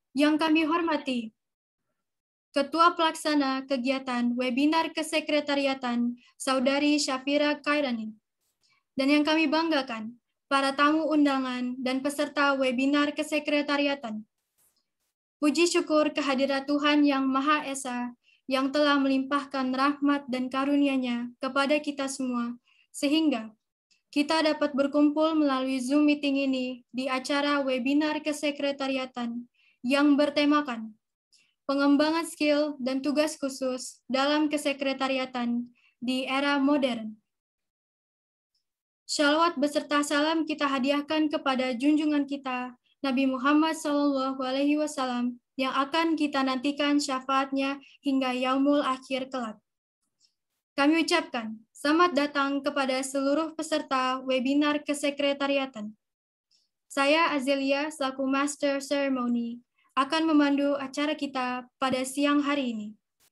Yang kami hormati Ketua Pelaksana Kegiatan Webinar Kesekretariatan Saudari Syafira Khairani. Dan yang kami banggakan, para tamu undangan dan peserta webinar kesekretariatan. Puji syukur kehadirat Tuhan Yang Maha Esa yang telah melimpahkan rahmat dan karunia-Nya kepada kita semua, sehingga kita dapat berkumpul melalui Zoom meeting ini di acara webinar kesekretariatan yang bertemakan pengembangan skill dan tugas khusus dalam kesekretariatan di era modern. Shalawat beserta salam kita hadiahkan kepada junjungan kita, Nabi Muhammad SAW, yang akan kita nantikan syafaatnya hingga yaumul akhir kelak. Kami ucapkan selamat datang kepada seluruh peserta webinar kesekretariatan. Saya Azelia selaku Master Ceremony akan memandu acara kita pada siang hari ini.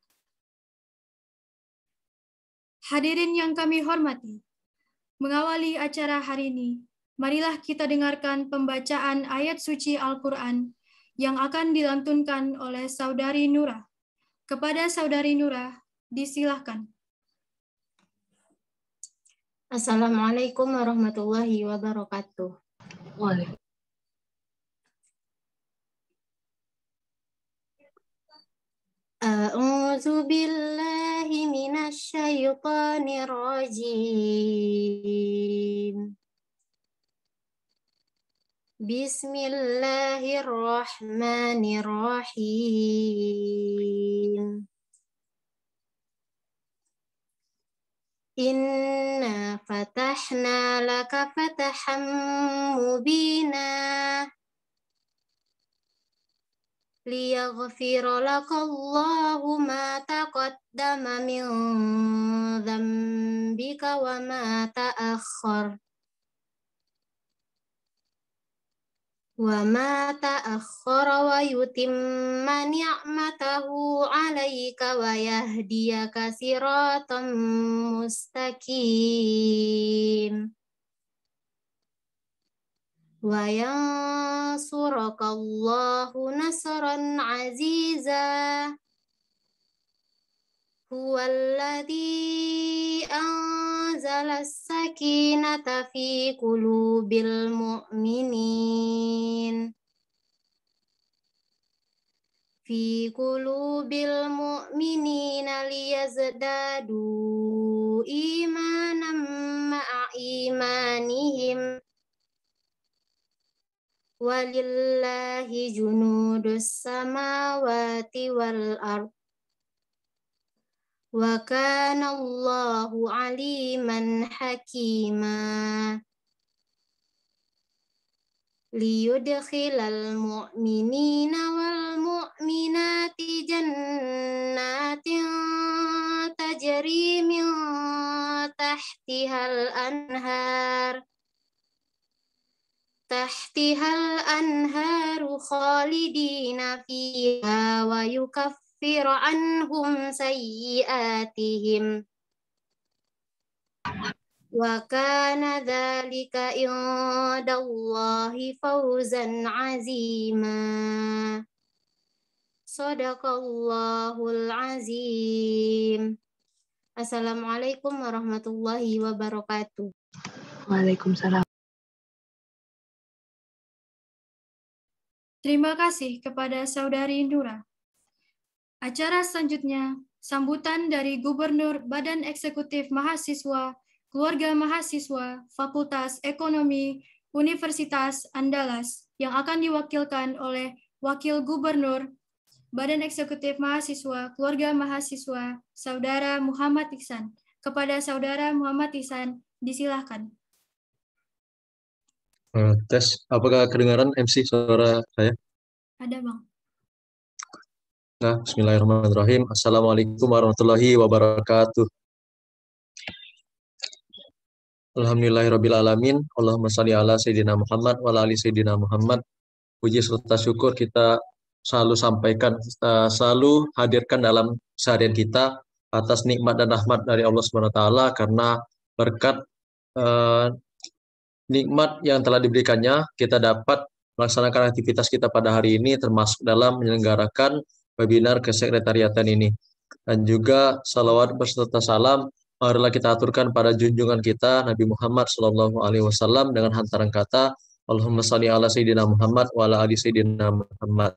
Hadirin yang kami hormati, mengawali acara hari ini, marilah kita dengarkan pembacaan ayat suci Al-Quran yang akan dilantunkan oleh Saudari Nurah. Kepada Saudari Nurah, disilahkan. Assalamualaikum warahmatullahi wabarakatuh. Waalaikumsalam. A'udzu billahi minasy syaithanir rajim. Bismillahirrahmanirrahim. Inna fatahna laka fatahan mubina liyaghfira lakallahu ma taqaddama min dzambika wa ma ta'akhkhar wa yutimma ni'matahu 'alaika wa yahdiyaka siratan mustaqim wa yansurakallahu nasran 'aziza huwallazi anzala as-sakinata fi qulubil mu'minin liyazdadu imanan ma'a imanihim walillahi junudus samawati wal ardh wa kana Allahu aliman hakima liyudkhilal mu'minina wal mu'minati jannatin tajri min tahtihal anharu khalidina fiha wa yukaffir anhum sayyi'atihim wa kana dzalika indallahi fawzan 'azima. Shadaqallahul azim. Assalamualaikum warahmatullahi wabarakatuh. Waalaikumsalam. Terima kasih kepada Saudari Nurah. Acara selanjutnya, sambutan dari Gubernur Badan Eksekutif Mahasiswa, Keluarga Mahasiswa, Fakultas Ekonomi, Universitas Andalas, yang akan diwakilkan oleh Wakil Gubernur Badan Eksekutif Mahasiswa, Keluarga Mahasiswa, Saudara Muhammad Ihsan. Kepada Saudara Muhammad Ihsan, disilahkan. Tes, apakah kedengaran MC suara saya? Ada, Bang. Nah, bismillahirrahmanirrahim. Assalamualaikum warahmatullahi wabarakatuh. Alhamdulillahirrabbilalamin. Allahumma shalli ala Sayyidina Muhammad wa ala ali Sayyidina Muhammad. Puji serta syukur kita selalu sampaikan, kita selalu hadirkan dalam seharian kita atas nikmat dan rahmat dari Allah SWT, karena berkat nikmat yang telah diberikannya, kita dapat melaksanakan aktivitas kita pada hari ini termasuk dalam menyelenggarakan webinar kesekretariatan ini. Dan juga salawat beserta salam marilah kita aturkan pada junjungan kita Nabi Muhammad SAW dengan hantaran kata Allahumma shalli ala sayyidina Muhammad wa ala ali sayyidina Muhammad.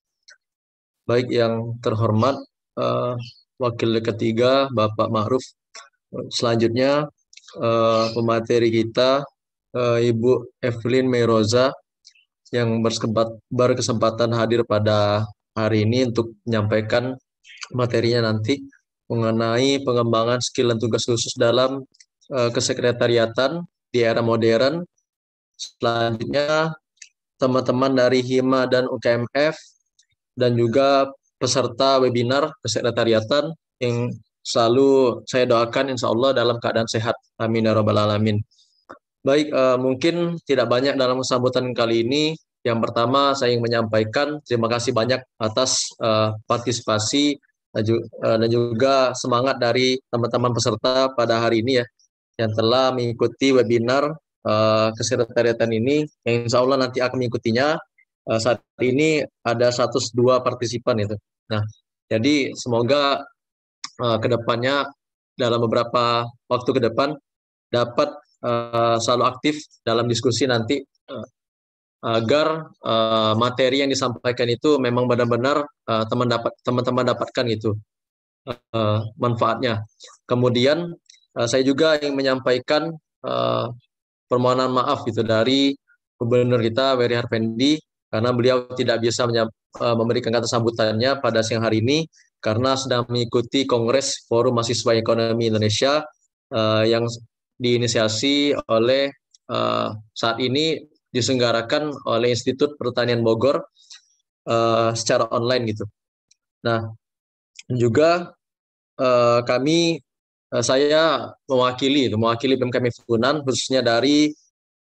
Baik, yang terhormat wakil ketiga Bapak Ma'ruf. Selanjutnya pemateri kita Ibu Evelyn Meiroza yang berkesempatan hadir pada hari ini untuk menyampaikan materinya nanti mengenai pengembangan skill dan tugas khusus dalam kesekretariatan di era modern. Selanjutnya teman-teman dari HIMA dan UKMF dan juga peserta webinar kesekretariatan yang selalu saya doakan insya Allah dalam keadaan sehat. Amin ya rabbal alamin. Baik, mungkin tidak banyak dalam sambutan kali ini. Yang pertama saya ingin menyampaikan terima kasih banyak atas partisipasi dan juga semangat dari teman-teman peserta pada hari ini ya, yang telah mengikuti webinar kesekretariatan ini, yang insya Allah nanti akan mengikutinya. Saat ini ada 102 partisipan itu. Nah, jadi semoga kedepannya dalam beberapa waktu ke depan dapat selalu aktif dalam diskusi nanti agar materi yang disampaikan itu memang benar-benar teman-teman dapatkan gitu manfaatnya. Kemudian saya juga ingin menyampaikan permohonan maaf gitu dari Gubernur kita Wery Harpendi karena beliau tidak bisa memberikan kata sambutannya pada siang hari ini karena sedang mengikuti Kongres Forum Mahasiswa Ekonomi Indonesia yang diinisiasi oleh saat ini diselenggarakan oleh Institut Pertanian Bogor secara online gitu. Nah, juga saya mewakili PMKM Funan khususnya dari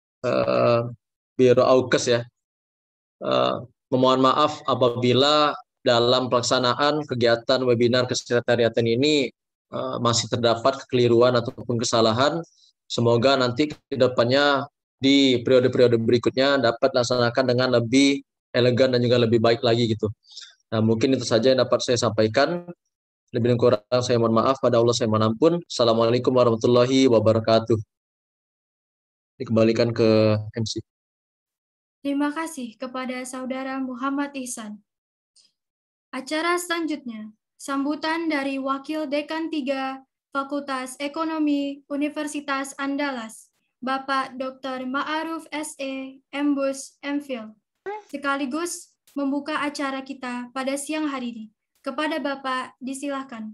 Biro Aukes ya. Memohon maaf apabila dalam pelaksanaan kegiatan webinar kesekretariatan ini masih terdapat kekeliruan ataupun kesalahan. Semoga nanti ke depannya di periode-periode berikutnya dapat dilaksanakan dengan lebih elegan dan juga lebih baik lagi gitu. Nah, mungkin itu saja yang dapat saya sampaikan. Lebih dan kurang saya mohon maaf, pada Allah saya mohon ampun. Assalamualaikum warahmatullahi wabarakatuh. Dikembalikan ke MC. Terima kasih kepada Saudara Muhammad Ihsan. Acara selanjutnya, sambutan dari Wakil Dekan 3 Fakultas Ekonomi Universitas Andalas, Bapak Dr. Ma'aruf S.E. Embus MPhil, sekaligus membuka acara kita pada siang hari ini. Kepada Bapak, disilakan.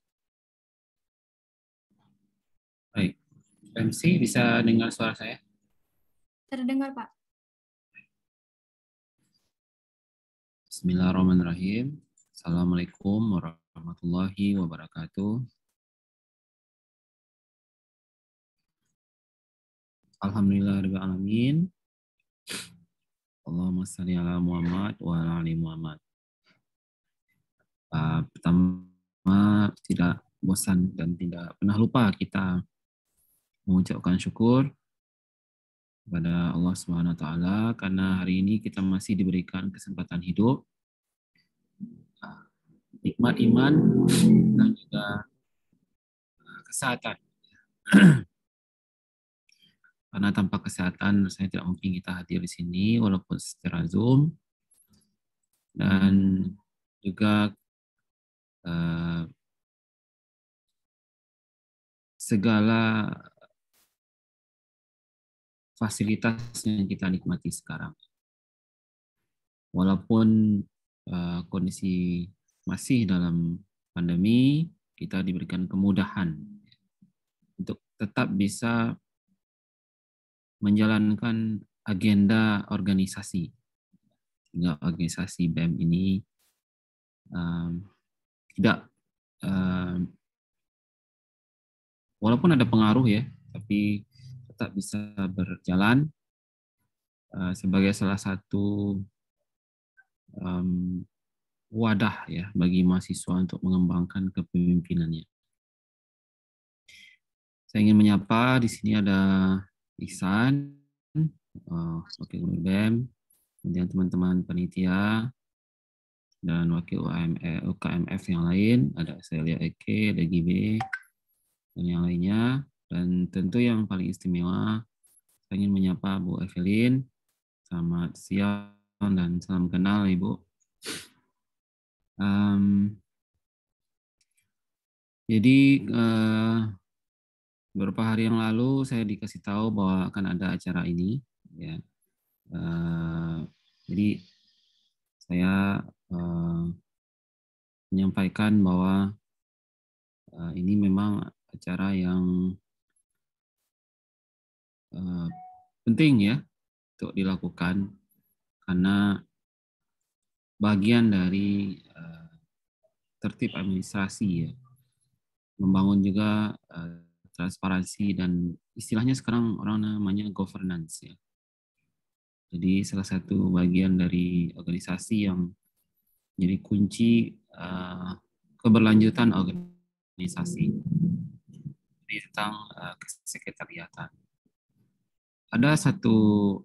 Baik, MC bisa dengar suara saya? Terdengar, Pak. Bismillahirrahmanirrahim. Assalamualaikum warahmatullahi wabarakatuh. Alhamdulillahirrahmanirrahim. Allahumma shalli ala Muhammad wa ala ali Muhammad. Pertama, tidak bosan dan tidak pernah lupa kita mengucapkan syukur kepada Allah Subhanahu wa taala karena hari ini kita masih diberikan kesempatan hidup, nikmat iman dan juga kesehatan. Karena tanpa kesehatan saya tidak mungkin kita hadir di sini walaupun secara Zoom, dan juga segala fasilitas yang kita nikmati sekarang. Walaupun kondisi masih dalam pandemi, kita diberikan kemudahan untuk tetap bisa menjalankan agenda organisasi. Sehingga organisasi BEM ini tidak walaupun ada pengaruh ya, tapi tetap bisa berjalan sebagai salah satu wadah ya bagi mahasiswa untuk mengembangkan kepemimpinannya. Saya ingin menyapa di sini ada Ihsan, Wakil Gubernur BEM, kemudian teman-teman panitia dan wakil UKMF yang lain, ada Celia Eke, ada Gibe, dan yang lainnya. Dan tentu yang paling istimewa, saya ingin menyapa Bu Evelyn. Selamat siang dan salam kenal Ibu. Jadi beberapa hari yang lalu saya dikasih tahu bahwa akan ada acara ini. Ya. Jadi saya menyampaikan bahwa ini memang acara yang penting ya untuk dilakukan karena bagian dari tertib administrasi ya, membangun juga transparansi dan istilahnya sekarang orang namanya governance ya. Jadi salah satu bagian dari organisasi yang jadi kunci keberlanjutan organisasi. Jadi tentang kesekretariatan. Ada satu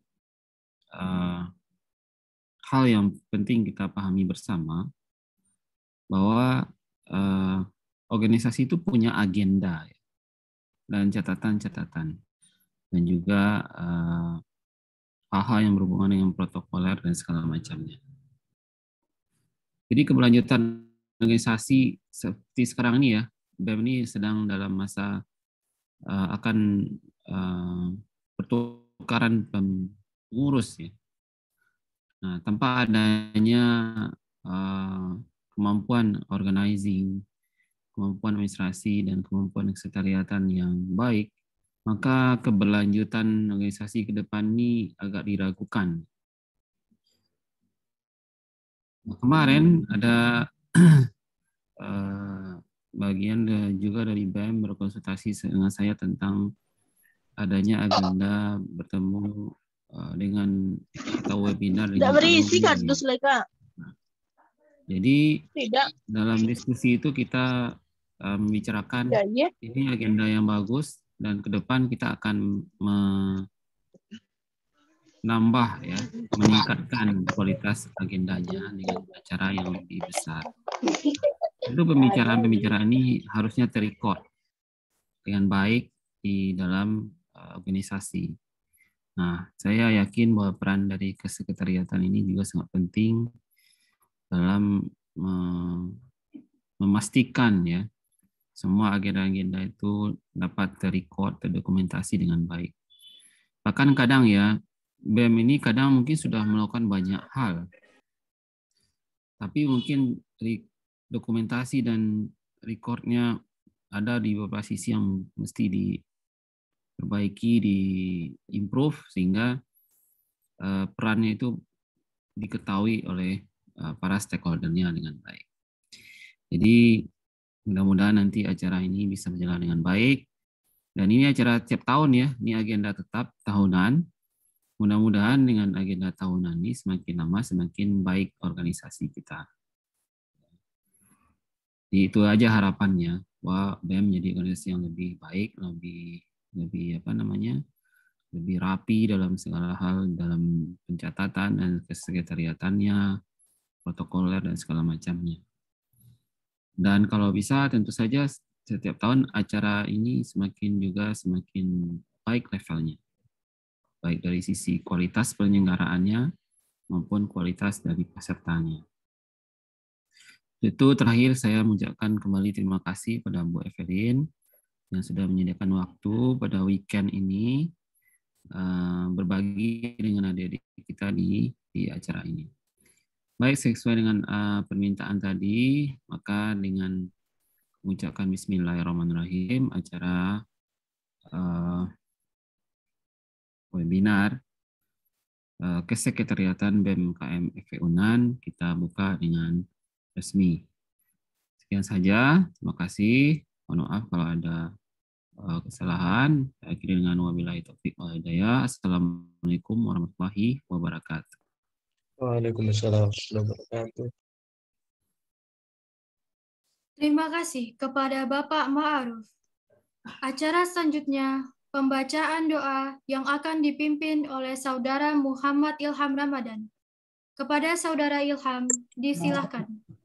hal yang penting kita pahami bersama bahwa organisasi itu punya agenda ya, dan catatan-catatan dan juga hal-hal yang berhubungan dengan protokoler dan segala macamnya. Jadi keberlanjutan organisasi seperti sekarang ini ya, BEM ini sedang dalam masa akan pertukaran pengurus ya. Nah, tanpa adanya kemampuan organizing, kemampuan administrasi, dan kemampuan kesekretariatan yang baik, maka keberlanjutan organisasi ke depan ini agak diragukan. Kemarin ada bagian juga dari BEM berkonsultasi dengan saya tentang adanya agenda bertemu dengan atau webinar. Tidak berisi kardus mereka. Jadi dalam diskusi itu kita membicarakan ini agenda yang bagus dan ke depan kita akan menambah ya, meningkatkan kualitas agendanya dengan acara yang lebih besar. Itu pembicaraan-pembicaraan ini harusnya terrecord dengan baik di dalam organisasi. Nah, saya yakin bahwa peran dari kesekretariatan ini juga sangat penting dalam memastikan ya semua agenda-agenda itu dapat terrecord, terdokumentasi dengan baik. Bahkan kadang ya BEM ini kadang mungkin sudah melakukan banyak hal, tapi mungkin dokumentasi dan recordnya ada di beberapa sisi yang mesti diperbaiki, di-improve sehingga perannya itu diketahui oleh para stakeholder-nya dengan baik. Jadi mudah-mudahan nanti acara ini bisa berjalan dengan baik. Dan ini acara tiap tahun ya, ini agenda tetap tahunan. Mudah-mudahan dengan agenda tahunan ini semakin lama semakin baik organisasi kita. Jadi itu aja harapannya, bahwa BEM menjadi organisasi yang lebih baik, lebih rapi dalam segala hal, dalam pencatatan dan kesekretariatannya, protokoler dan segala macamnya. Dan kalau bisa tentu saja setiap tahun acara ini semakin baik levelnya. Baik dari sisi kualitas penyelenggaraannya maupun kualitas dari pesertanya. Itu terakhir saya mengucapkan kembali terima kasih pada Bu Evelyn yang sudah menyediakan waktu pada weekend ini berbagi dengan adik-adik kita di acara ini. Baik, sesuai dengan permintaan tadi, maka dengan mengucapkan Bismillahirrahmanirrahim, acara webinar Kesekretariatan BEM KM FE Unan kita buka dengan resmi. Sekian saja, terima kasih. Mohon maaf kalau ada kesalahan. Saya akhiri dengan wabillahi taufiq wal hidayah. Assalamualaikum warahmatullahi wabarakatuh. Waalaikumsalam warahmatullahi wabarakatuh. Terima kasih kepada Bapak Ma'aruf. Acara selanjutnya, pembacaan doa yang akan dipimpin oleh Saudara Muhammad Ilham Ramadan. Kepada Saudara Ilham, disilahkan.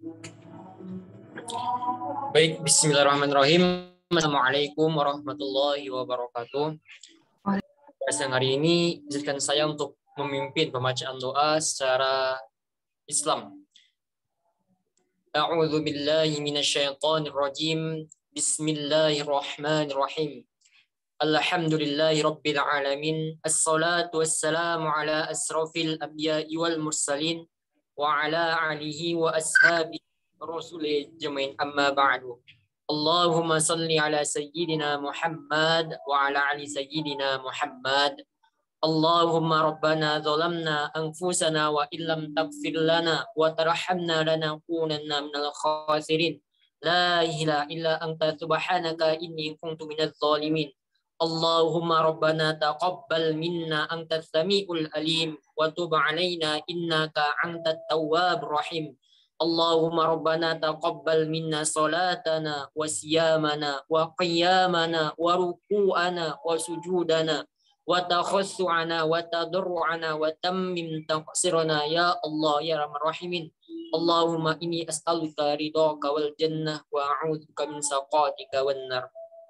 Baik, bismillahirrahmanirrahim. Assalamualaikum warahmatullahi wabarakatuh. Pada siang hari ini, izinkan saya untuk memimpin pembacaan doa secara Islam. A'udzu billahi minasyaitonir rajim. Bismillahirrahmanirrahim. Alhamdulillahi rabbil alamin. Assalatu wassalamu ala asrafil anbiya'i wal mursalin wa ala alihi wa ashabihi rasulih jamain amma ba'du. Allahumma salli ala sayyidina Muhammad wa ala ali sayyidina Muhammad. Allahumma rabbana zalamna anfusana wa illam taghfir lana wa tarhamna lanakunanna minal khasirin. La ilaha illa anta subhanaka inni kuntu minadh zalimin. Allahumma rabbana taqabbal minna antas samiul alim wa tub alaina innaka antat tawwabur rahim. Allahumma rabbana taqabbal minna salatana wa siyamana wa qiyamana wa ruku'ana wa sujudana wa takhassu'ana wa tadarru'ana wa tammim taqsirana ya Allah ya Rahman Rahimin. Allahumma inni as'aluka ridhaka wal jannah wa a'udzubika min saqatika wan nar.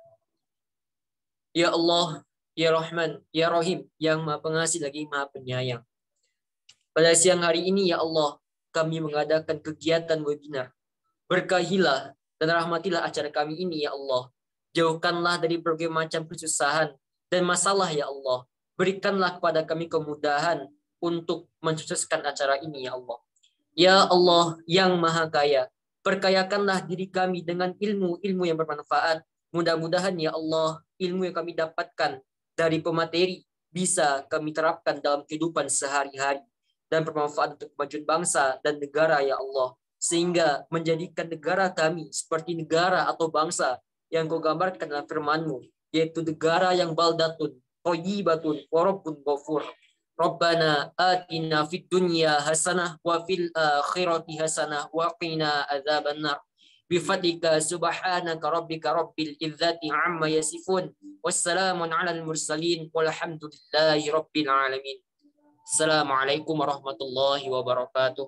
Ya Allah, ya Rahman, ya Rahim, yang Maha Pengasih lagi Maha Penyayang. Pada siang hari ini ya Allah, kami mengadakan kegiatan webinar. Berkahilah dan rahmatilah acara kami ini ya Allah. Jauhkanlah dari berbagai macam kesusahan dan masalah ya Allah. Berikanlah kepada kami kemudahan untuk mensukseskan acara ini ya Allah. Ya Allah yang Maha Kaya, perkayakanlah diri kami dengan ilmu-ilmu yang bermanfaat. Mudah-mudahan ya Allah, ilmu yang kami dapatkan dari pemateri bisa kami terapkan dalam kehidupan sehari-hari dan bermanfaat untuk kemajuan bangsa dan negara ya Allah, sehingga menjadikan negara kami seperti negara atau bangsa yang Kau gambarkan dalam firman-Mu, yaitu negara yang baldatun, thayyibatun, wa rabbun ghafur. Rabbana atina fid dunya hasanah wa fil akhirati hasanah wa qina adzabannar. Bifadlika subhanaka rabbika rabbil izzati amma yasifun. Wassalamun alal mursalin walhamdulillahi rabbil alamin. Assalamualaikum warahmatullahi wabarakatuh.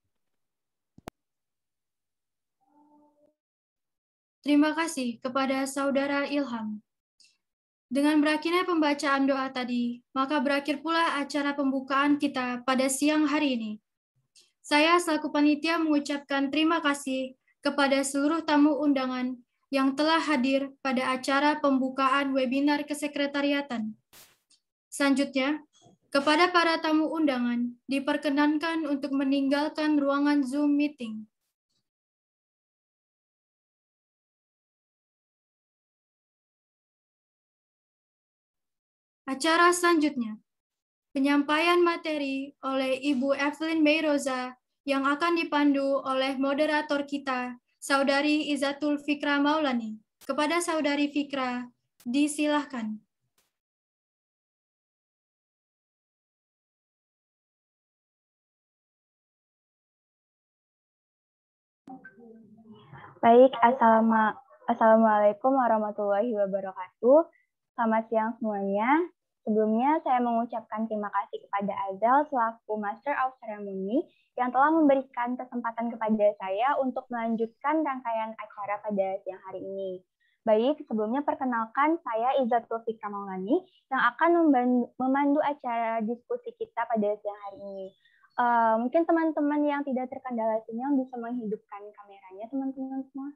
Terima kasih kepada Saudara Ilham. Dengan berakhirnya pembacaan doa tadi, maka berakhir pula acara pembukaan kita pada siang hari ini. Saya selaku panitia mengucapkan terima kasih kepada seluruh tamu undangan yang telah hadir pada acara pembukaan webinar kesekretariatan. Selanjutnya, kepada para tamu undangan, diperkenankan untuk meninggalkan ruangan Zoom meeting. Acara selanjutnya, penyampaian materi oleh Ibu Evelyn Meiroza yang akan dipandu oleh moderator kita, Saudari Izzatul Fikra Maulani. Kepada Saudari Fikra, disilahkan. Baik, Assalamualaikum warahmatullahi wabarakatuh. Selamat siang semuanya. Sebelumnya saya mengucapkan terima kasih kepada Azal selaku Master of Ceremony yang telah memberikan kesempatan kepada saya untuk melanjutkan rangkaian acara pada siang hari ini. Baik, sebelumnya perkenalkan saya Izzatul Fikra Maulani yang akan memandu acara diskusi kita pada siang hari ini. Mungkin teman-teman yang tidak terkendala sinyal bisa menghidupkan kameranya, teman-teman semua.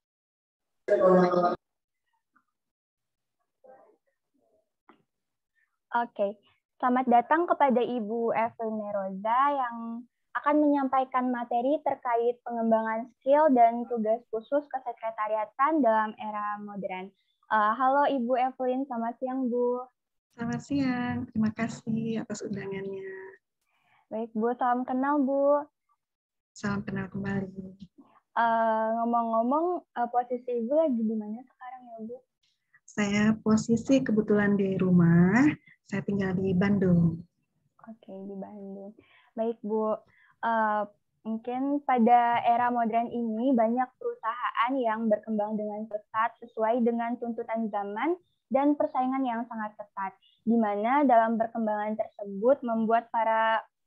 Oke, selamat datang kepada Ibu Evelyn Meiroza yang akan menyampaikan materi terkait pengembangan skill dan tugas khusus kesekretariatan dalam era modern. Halo Ibu Evelyn, selamat siang Bu. Selamat siang, terima kasih atas undangannya. Baik Bu, salam kenal Bu. Salam kenal kembali. Ngomong-ngomong, posisi Ibu lagi di mana sekarang ya Bu? Saya posisi kebetulan di rumah, saya tinggal di Bandung. Oke, di Bandung. Baik Bu, mungkin pada era modern ini banyak perusahaan yang berkembang dengan pesat sesuai dengan tuntutan zaman dan persaingan yang sangat ketat, di mana dalam perkembangan tersebut membuat para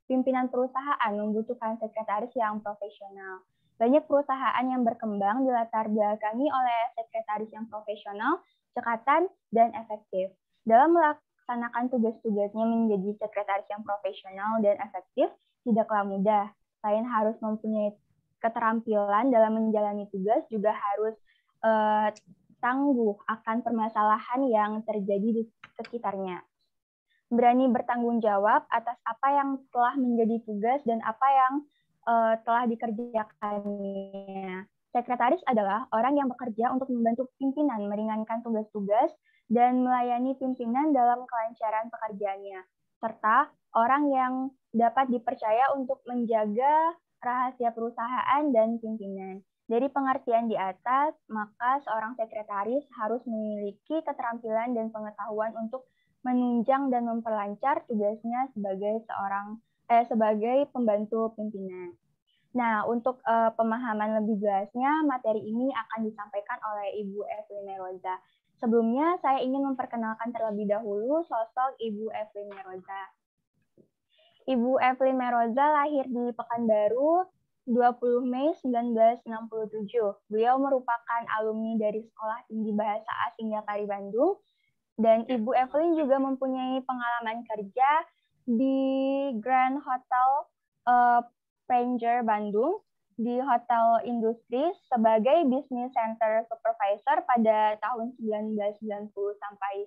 pimpinan perusahaan membutuhkan sekretaris yang profesional. Banyak perusahaan yang berkembang dilatar belakangi oleh sekretaris yang profesional, cekatan, dan efektif. Dalam melaksanakan tugas-tugasnya menjadi sekretaris yang profesional dan efektif tidaklah mudah. Selain harus mempunyai keterampilan dalam menjalani tugas, juga harus tangguh akan permasalahan yang terjadi di sekitarnya. Berani bertanggung jawab atas apa yang telah menjadi tugas dan apa yang telah dikerjakannya. Sekretaris adalah orang yang bekerja untuk membantu pimpinan meringankan tugas-tugas dan melayani pimpinan dalam kelancaran pekerjaannya, serta orang yang dapat dipercaya untuk menjaga rahasia perusahaan dan pimpinan. Dari pengertian di atas, maka seorang sekretaris harus memiliki keterampilan dan pengetahuan untuk menunjang dan memperlancar tugasnya sebagai pembantu pimpinan. Nah, untuk pemahaman lebih jelasnya, materi ini akan disampaikan oleh Ibu Evelyn Meroza. Sebelumnya, saya ingin memperkenalkan terlebih dahulu sosok Ibu Evelyn Meroza. Ibu Evelyn Meroza lahir di Pekanbaru 20 Mei 1967. Beliau merupakan alumni dari Sekolah Tinggi Bahasa Asing Yapari Bandung. Dan Ibu Evelyn juga mempunyai pengalaman kerja di Grand Hotel Pranger Bandung, di Hotel Industri sebagai Business Center Supervisor pada tahun 1990 sampai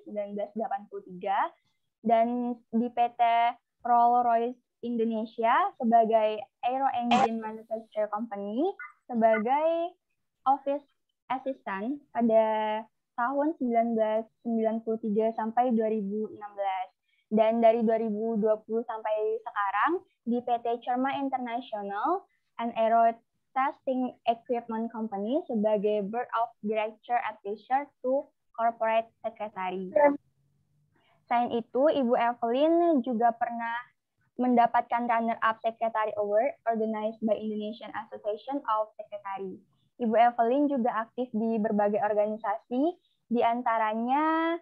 1983, dan di PT Rolls-Royce Indonesia sebagai Aero Engine Manufacturer Company sebagai Office Assistant pada tahun 1993 sampai 2016. Dan dari 2020 sampai sekarang di PT Cerma International and Aero Testing Equipment Company sebagai Board of Director Advisor to Corporate Secretary. Selain itu, Ibu Evelyn juga pernah mendapatkan runner-up Secretary Award organized by Indonesian Association of Secretary. Ibu Evelyn juga aktif di berbagai organisasi, di antaranya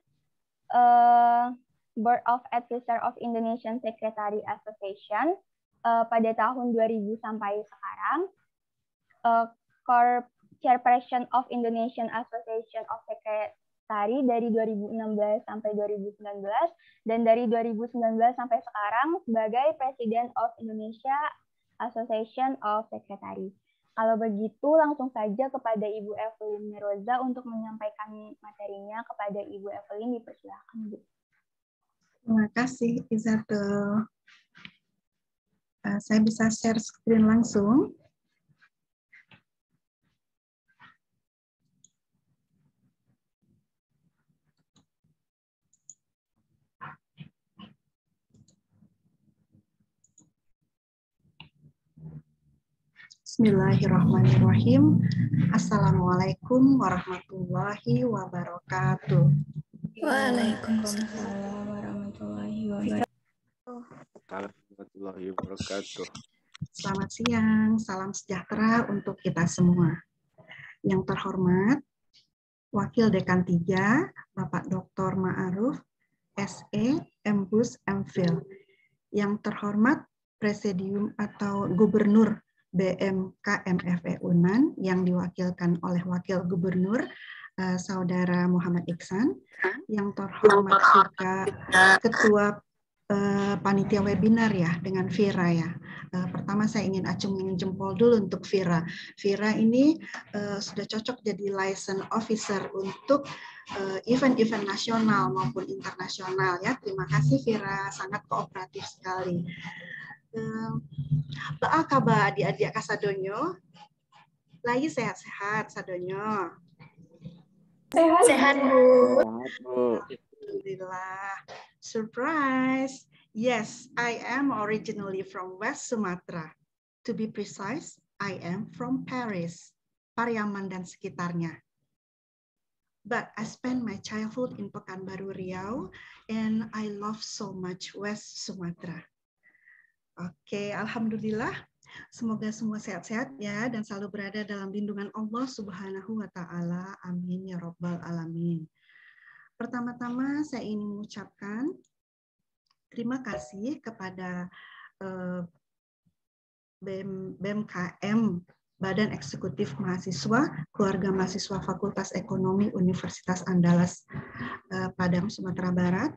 Board of Advisor of Indonesian Secretary Association pada tahun 2000 sampai sekarang, Chairperson of Indonesian Association of Secretary dari 2016 sampai 2019, dan dari 2019 sampai sekarang sebagai President of Indonesia Association of Secretary. Kalau begitu, langsung saja kepada Ibu Evelyn Meroza untuk menyampaikan materinya. Kepada Ibu Evelyn, dipersilakan, Bu. Terima kasih, Izatul. Saya bisa share screen langsung. Bismillahirrahmanirrahim. Assalamualaikum warahmatullahi wabarakatuh. Waalaikumsalam warahmatullahi wabarakatuh. Selamat siang, salam sejahtera untuk kita semua. Yang terhormat, Wakil Dekan 3, Bapak Dr. Ma'aruf, SE, MBus, MPhil. Yang terhormat, Presidium atau Gubernur BMK MFE Unan yang diwakilkan oleh Wakil Gubernur Saudara Muhammad Iksan, yang terhormat juga Ketua Panitia Webinar ya dengan Vira ya. Pertama saya ingin acungin jempol dulu untuk Vira. Vira ini sudah cocok jadi license officer untuk event-event nasional maupun internasional ya. Terima kasih Vira, sangat kooperatif sekali. Apa kabar adik-adik Kasadonyo? Lagi sehat-sehat Sadonyo? Sehat, Bu. Alhamdulillah. Surprise. Yes, I am originally from West Sumatra. To be precise, I am from Paris, Pariaman dan sekitarnya. But I spent my childhood in Pekanbaru Riau, and I love so much West Sumatra. Oke, alhamdulillah. Semoga semua sehat-sehat ya dan selalu berada dalam lindungan Allah Subhanahu wa taala. Amin ya rabbal alamin. Pertama-tama saya ingin mengucapkan terima kasih kepada BMKM, Badan Eksekutif Mahasiswa, Keluarga Mahasiswa Fakultas Ekonomi Universitas Andalas Padang, Sumatera Barat.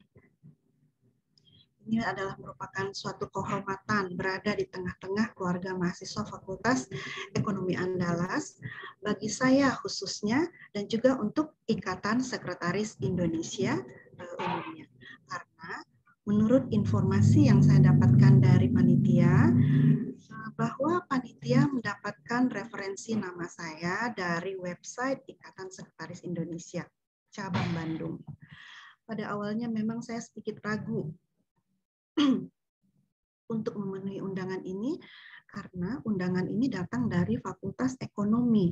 Ini adalah merupakan suatu kehormatan berada di tengah-tengah keluarga mahasiswa Fakultas Ekonomi Andalas, bagi saya khususnya, dan juga untuk Ikatan Sekretaris Indonesia umumnya. Karena menurut informasi yang saya dapatkan dari panitia, bahwa panitia mendapatkan referensi nama saya dari website Ikatan Sekretaris Indonesia, cabang Bandung. Pada awalnya memang saya sedikit ragu untuk memenuhi undangan ini, karena undangan ini datang dari Fakultas Ekonomi.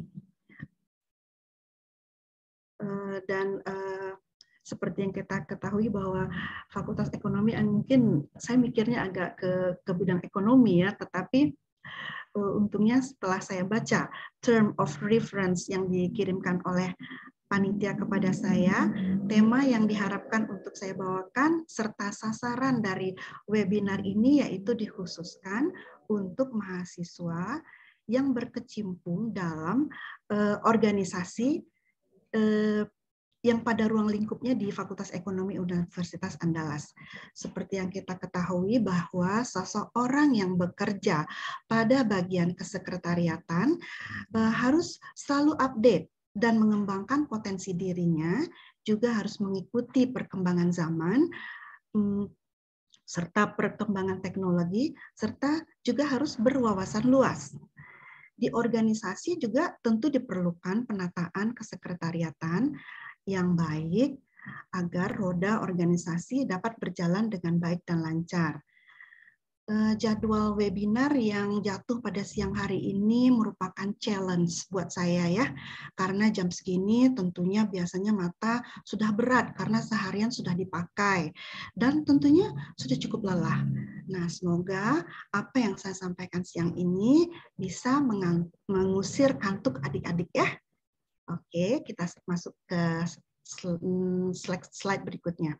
Dan seperti yang kita ketahui bahwa Fakultas Ekonomi mungkin saya mikirnya agak ke bidang ekonomi ya, tetapi untungnya setelah saya baca term of reference yang dikirimkan oleh panitia kepada saya, tema yang diharapkan untuk saya bawakan serta sasaran dari webinar ini yaitu dikhususkan untuk mahasiswa yang berkecimpung dalam organisasi yang pada ruang lingkupnya di Fakultas Ekonomi Universitas Andalas. Seperti yang kita ketahui bahwa seseorang yang bekerja pada bagian kesekretariatan harus selalu update dan mengembangkan potensi dirinya, juga harus mengikuti perkembangan zaman, serta perkembangan teknologi, serta juga harus berwawasan luas. Di organisasi juga tentu diperlukan penataan kesekretariatan yang baik agar roda organisasi dapat berjalan dengan baik dan lancar. Jadwal webinar yang jatuh pada siang hari ini merupakan challenge buat saya ya, karena jam segini tentunya biasanya mata sudah berat karena seharian sudah dipakai dan tentunya sudah cukup lelah. Nah, semoga apa yang saya sampaikan siang ini bisa mengusir kantuk adik-adik ya. Oke, kita masuk ke slide berikutnya.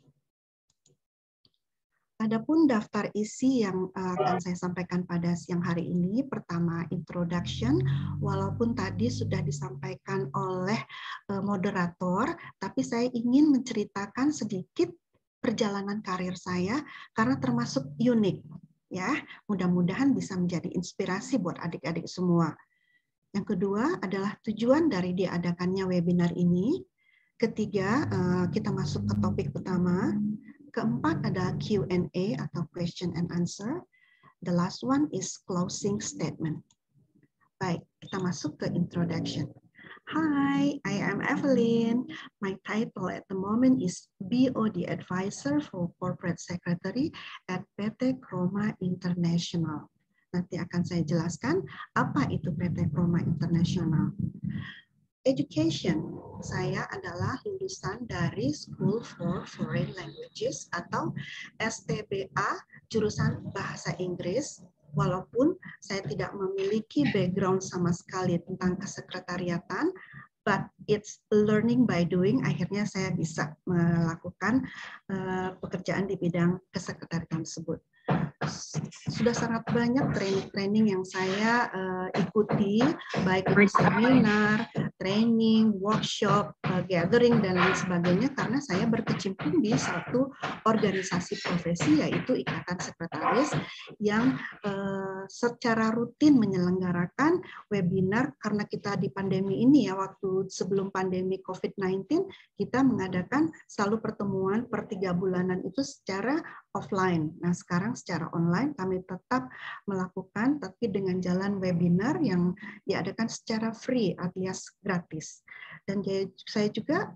Adapun daftar isi yang akan saya sampaikan pada siang hari ini, pertama introduction, walaupun tadi sudah disampaikan oleh moderator, tapi saya ingin menceritakan sedikit perjalanan karir saya karena termasuk unik, ya. Mudah-mudahan bisa menjadi inspirasi buat adik-adik semua. Yang kedua adalah tujuan dari diadakannya webinar ini. Ketiga, kita masuk ke topik utama. Keempat adalah Q&A atau question and answer. The last one is closing statement. Baik, kita masuk ke introduction. Hi, I am Evelyn. My title at the moment is BOD Advisor for Corporate Secretary at PT Kroma International. Nanti akan saya jelaskan apa itu PT Kroma International. Education, saya adalah lulusan dari School for Foreign Languages atau STBA, jurusan Bahasa Inggris, walaupun saya tidak memiliki background sama sekali tentang kesekretariatan, but it's learning by doing, akhirnya saya bisa melakukan pekerjaan di bidang kesekretariatan tersebut. Sudah sangat banyak training yang saya ikuti, baik itu seminar, training, workshop, gathering, dan lain sebagainya, karena saya berkecimpung di satu organisasi profesi, yaitu Ikatan Sekretaris, yang secara rutin menyelenggarakan webinar, karena kita di pandemi ini ya, waktu sebelum pandemi COVID-19, kita mengadakan selalu pertemuan per 3 bulanan itu secara offline. Nah, sekarang secara online kami tetap melakukan, tapi dengan jalan webinar yang diadakan secara free alias gratis. Dan saya juga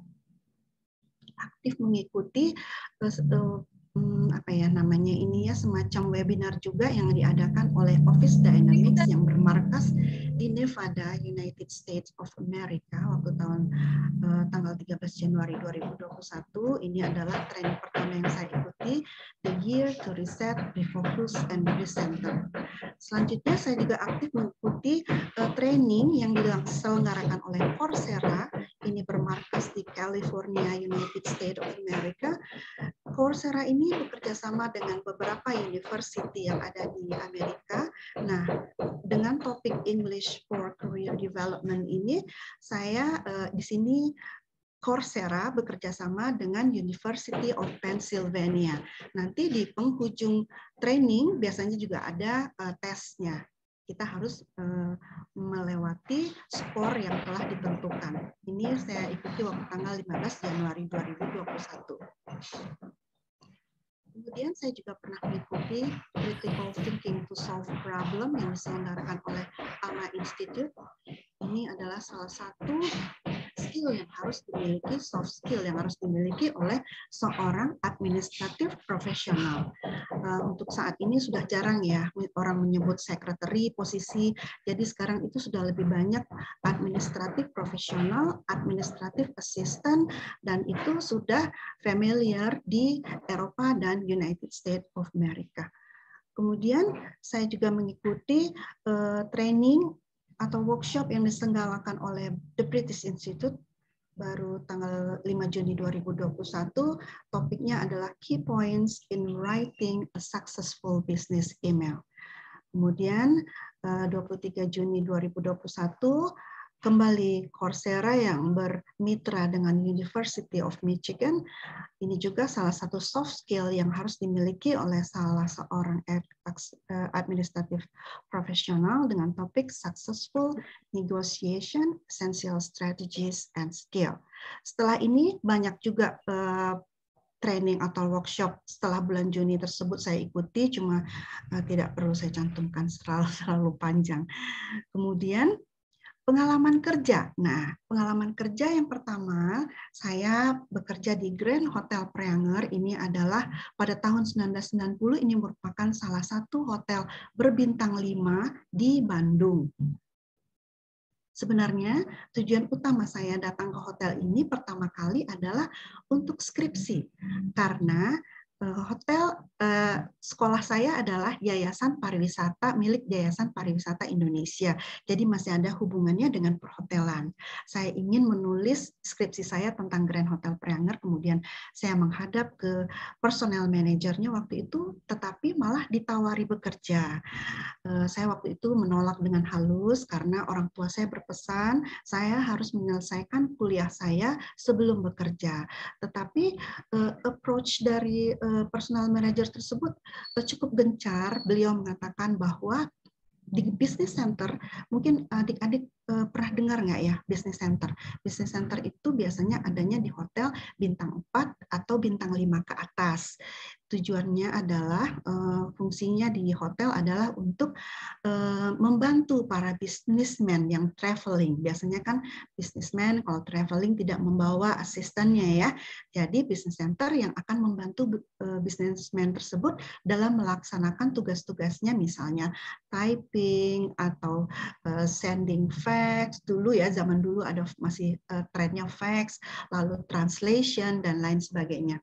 aktif mengikuti apa ya namanya ini ya, semacam webinar juga yang diadakan oleh Office Dynamics yang bermarkas di Nevada, United States of America waktu tanggal 13 Januari 2021. Ini adalah training pertama yang saya ikuti, The Year to Reset, Refocus, and Recenter. Selanjutnya saya juga aktif mengikuti training yang diselenggarakan oleh Coursera, ini bermarkas di California, United States of America. Coursera ini bekerja sama dengan beberapa university yang ada di Amerika. Nah, dengan topik English for Career Development ini, saya di sini Coursera bekerja sama dengan University of Pennsylvania. Nanti di penghujung training biasanya juga ada tesnya. Kita harus melewati skor yang telah ditentukan. Ini saya ikuti waktu tanggal 15 Januari 2021. Kemudian saya juga pernah mengikuti Critical Thinking to Solve Problem yang diselenggarakan oleh ALMA Institute. Ini adalah salah satu skill yang harus dimiliki, soft skill yang harus dimiliki oleh seorang administratif profesional. Untuk saat ini sudah jarang ya orang menyebut secretary posisi, jadi sekarang itu sudah lebih banyak administratif profesional, administratif assistant, dan itu sudah familiar di Eropa dan United States of America. Kemudian saya juga mengikuti training atau workshop yang diselenggarakan oleh The British Institute baru tanggal 5 Juni 2021. Topiknya adalah Key Points in Writing a Successful Business Email. Kemudian 23 Juni 2021 kembali Coursera yang bermitra dengan University of Michigan. Ini juga salah satu soft skill yang harus dimiliki oleh salah seorang administratif profesional dengan topik Successful Negotiation, Essential Strategies and Skill. Setelah ini banyak juga training atau workshop setelah bulan Juni tersebut saya ikuti, cuma tidak perlu saya cantumkan terlalu panjang. Kemudian pengalaman kerja. Nah, pengalaman kerja yang pertama, saya bekerja di Grand Hotel Preanger. Ini adalah pada tahun 1990, ini merupakan salah satu hotel berbintang 5 di Bandung. Sebenarnya tujuan utama saya datang ke hotel ini pertama kali adalah untuk skripsi. Karena hotel sekolah saya adalah Yayasan Pariwisata milik Yayasan Pariwisata Indonesia. Jadi masih ada hubungannya dengan perhotelan. Saya ingin menulis skripsi saya tentang Grand Hotel Preanger, kemudian saya menghadap ke personal manajernya waktu itu, tetapi malah ditawari bekerja. Saya waktu itu menolak dengan halus karena orang tua saya berpesan saya harus menyelesaikan kuliah saya sebelum bekerja. Tetapi approach dari personal manager tersebut cukup gencar. Beliau mengatakan bahwa di business center, mungkin adik-adik pernah dengar nggak ya business center? Business center itu biasanya adanya di hotel bintang 4 atau bintang 5 ke atas. Tujuannya adalah, fungsinya di hotel adalah untuk membantu para businessman yang traveling. Biasanya kan businessman kalau traveling tidak membawa asistennya ya. Jadi business center yang akan membantu businessman tersebut dalam melaksanakan tugas-tugasnya, misalnya typing atau sending fax. Dulu ya, zaman dulu ada masih trennya fax, lalu translation dan lain sebagainya.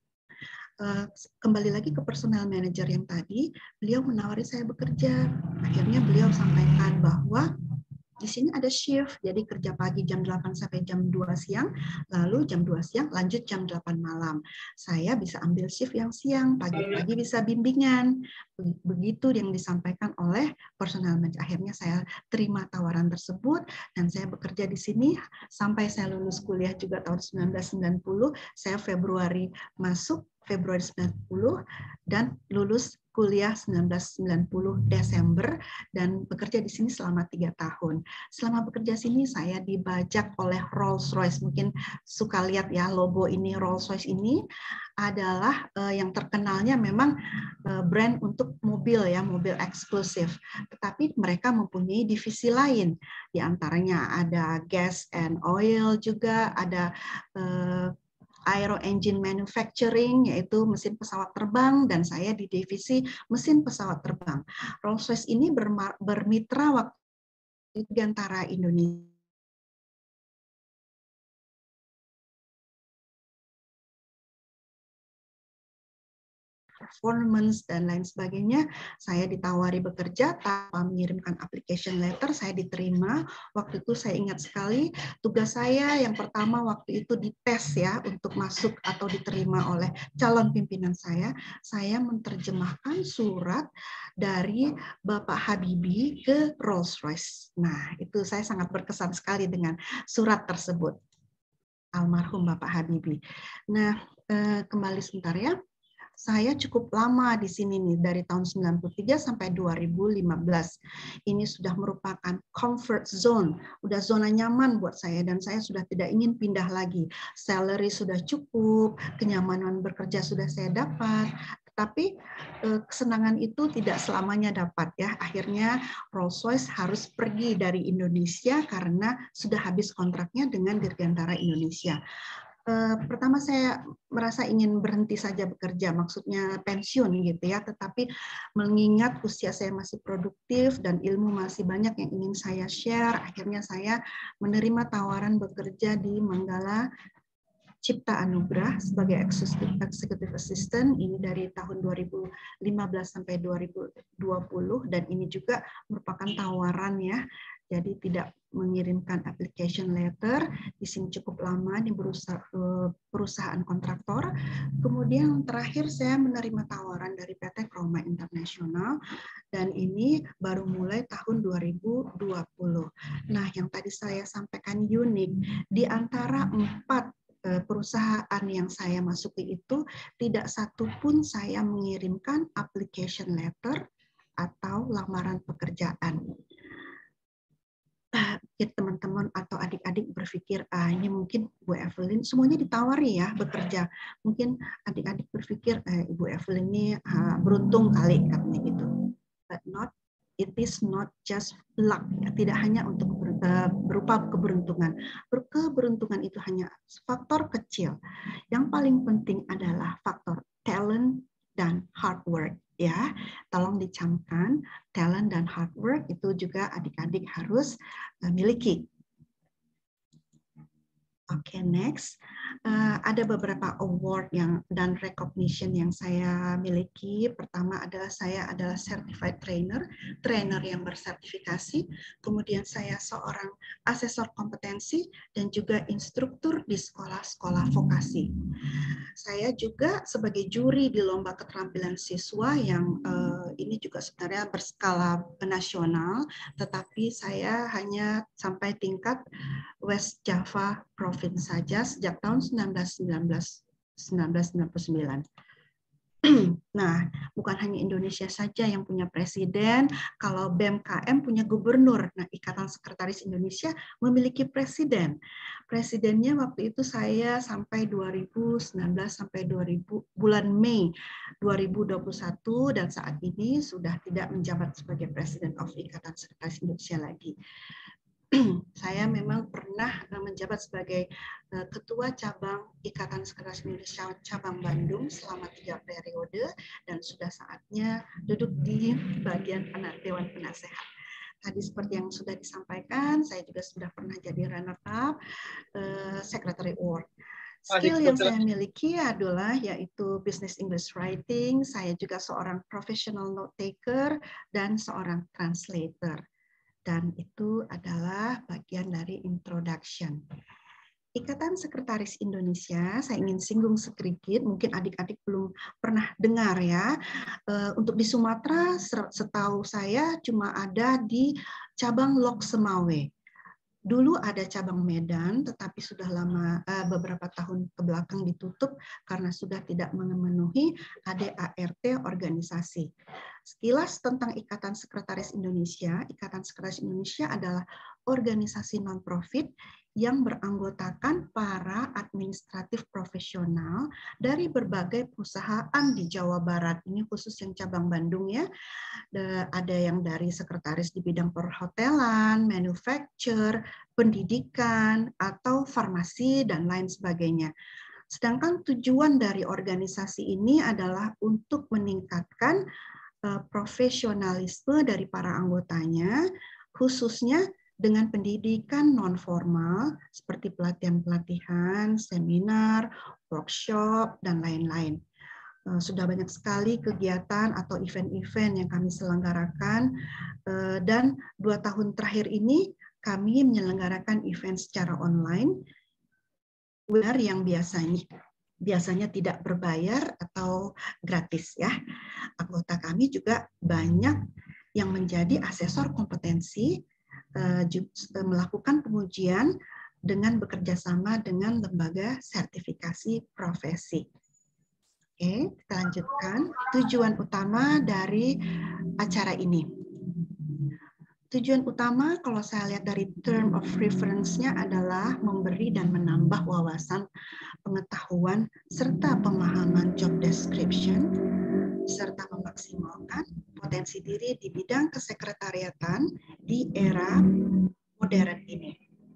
Kembali lagi ke personal manager yang tadi, beliau menawari saya bekerja. Akhirnya beliau sampaikan bahwa di sini ada shift, jadi kerja pagi jam 8 sampai jam 2 siang, lalu jam 2 siang lanjut jam 8 malam. Saya bisa ambil shift yang siang, pagi-pagi bisa bimbingan. Begitu yang disampaikan oleh personal manager. Akhirnya saya terima tawaran tersebut dan saya bekerja di sini sampai saya lulus kuliah juga tahun 1990. Saya Februari masuk, Februari 90 dan lulus kuliah 1990 Desember dan bekerja di sini selama 3 tahun. Selama bekerja sini saya dibajak oleh Rolls-Royce. Mungkin suka lihat ya logo ini, Rolls-Royce ini adalah yang terkenalnya memang brand untuk mobil ya, mobil eksklusif. Tetapi mereka mempunyai divisi lain. Di antaranya ada gas and oil juga, ada aero engine manufacturing, yaitu mesin pesawat terbang, dan saya di divisi mesin pesawat terbang. Rolls-Royce ini bermitra waktu itu di antara Indonesia performance, dan lain sebagainya. Saya ditawari bekerja tanpa mengirimkan application letter, saya diterima. Waktu itu saya ingat sekali, tugas saya yang pertama waktu itu dites ya, untuk masuk atau diterima oleh calon pimpinan saya menerjemahkan surat dari Bapak Habibie ke Rolls-Royce. Nah, itu saya sangat berkesan sekali dengan surat tersebut. Almarhum Bapak Habibie. Nah, kembali sebentar ya. Saya cukup lama di sini nih, dari tahun 93 sampai 2015. Ini sudah merupakan comfort zone, udah zona nyaman buat saya, dan saya sudah tidak ingin pindah lagi. Salary sudah cukup, kenyamanan bekerja sudah saya dapat, tapi kesenangan itu tidak selamanya dapat ya. Akhirnya Rolls-Royce harus pergi dari Indonesia karena sudah habis kontraknya dengan Dirgantara Indonesia. Pertama saya merasa ingin berhenti saja bekerja, maksudnya pensiun gitu ya, tetapi mengingat usia saya masih produktif dan ilmu masih banyak yang ingin saya share, akhirnya saya menerima tawaran bekerja di Manggala Cipta Anugrah sebagai executive assistant, ini dari tahun 2015 sampai 2020, dan ini juga merupakan tawaran ya, jadi tidak mengirimkan application letter, di sini cukup lama di perusahaan kontraktor. Kemudian terakhir saya menerima tawaran dari PT Kroma Internasional, dan ini baru mulai tahun 2020. Nah, yang tadi saya sampaikan unik, di antara 4 perusahaan yang saya masuki itu tidak satu pun saya mengirimkan application letter atau lamaran pekerjaan. Teman-teman atau adik-adik berpikir, ini mungkin Bu Evelyn semuanya ditawari ya bekerja. Mungkin adik-adik berpikir, Ibu Evelyn ini beruntung kali katanya gitu. But it is not just luck, ya. Tidak hanya untuk berupa keberuntungan. Keberuntungan itu hanya faktor kecil. Yang paling penting adalah faktor talent dan hard work. Ya, tolong dicamkan, talent dan hard work itu juga adik-adik harus miliki. Oke, next. Ada beberapa award dan recognition yang saya miliki. Pertama adalah saya adalah certified trainer yang bersertifikasi. Kemudian saya seorang asesor kompetensi dan juga instruktur di sekolah-sekolah vokasi. Saya juga sebagai juri di lomba keterampilan siswa yang ini juga sebenarnya berskala nasional, tetapi saya hanya sampai tingkat West Java Province saja sejak tahun 1999. Nah, bukan hanya Indonesia saja yang punya presiden, kalau BMKM punya gubernur. Nah, Ikatan Sekretaris Indonesia memiliki presiden. Presidennya waktu itu saya sampai 2019 sampai bulan Mei 2021, dan saat ini sudah tidak menjabat sebagai President of Ikatan Sekretaris Indonesia lagi. Saya memang pernah menjabat sebagai Ketua Cabang Ikatan Sekretaris Indonesia Cabang Bandung selama 3 periode, dan sudah saatnya duduk di bagian Dewan Penasehat. Tadi seperti yang sudah disampaikan, saya juga sudah pernah jadi runner-up Secretary Award. Skill yang saya miliki adalah yaitu Business English Writing, saya juga seorang professional note taker dan seorang translator. Dan itu adalah bagian dari introduction. Ikatan Sekretaris Indonesia, saya ingin singgung sedikit, mungkin adik-adik belum pernah dengar ya. Untuk di Sumatera, setahu saya cuma ada di cabang Lok Semawe. Dulu ada cabang Medan, tetapi sudah lama beberapa tahun ke belakang ditutup karena sudah tidak memenuhi ADART organisasi. Sekilas tentang Ikatan Sekretaris Indonesia, Ikatan Sekretaris Indonesia adalah organisasi non-profit yang beranggotakan para administratif profesional dari berbagai perusahaan di Jawa Barat. Ini khusus yang cabang Bandung ya. Ada yang dari sekretaris di bidang perhotelan, manufacture, pendidikan, atau farmasi, dan lain sebagainya. Sedangkan tujuan dari organisasi ini adalah untuk meningkatkan profesionalisme dari para anggotanya, khususnya dengan pendidikan non-formal seperti pelatihan-pelatihan, seminar, workshop, dan lain-lain. Sudah banyak sekali kegiatan atau event-event yang kami selenggarakan, dan 2 tahun terakhir ini kami menyelenggarakan event secara online, webinar yang biasanya tidak berbayar atau gratis ya. Anggota kami juga banyak yang menjadi asesor kompetensi, melakukan pengujian dengan bekerja sama dengan lembaga sertifikasi profesi. Oke, kita lanjutkan. Tujuan utama dari acara ini. Tujuan utama kalau saya lihat dari term of reference-nya adalah memberi dan menambah wawasan, pengetahuan, serta pemahaman job description, serta memaksimalkan potensi diri di bidang kesekretariatan di era modern ini.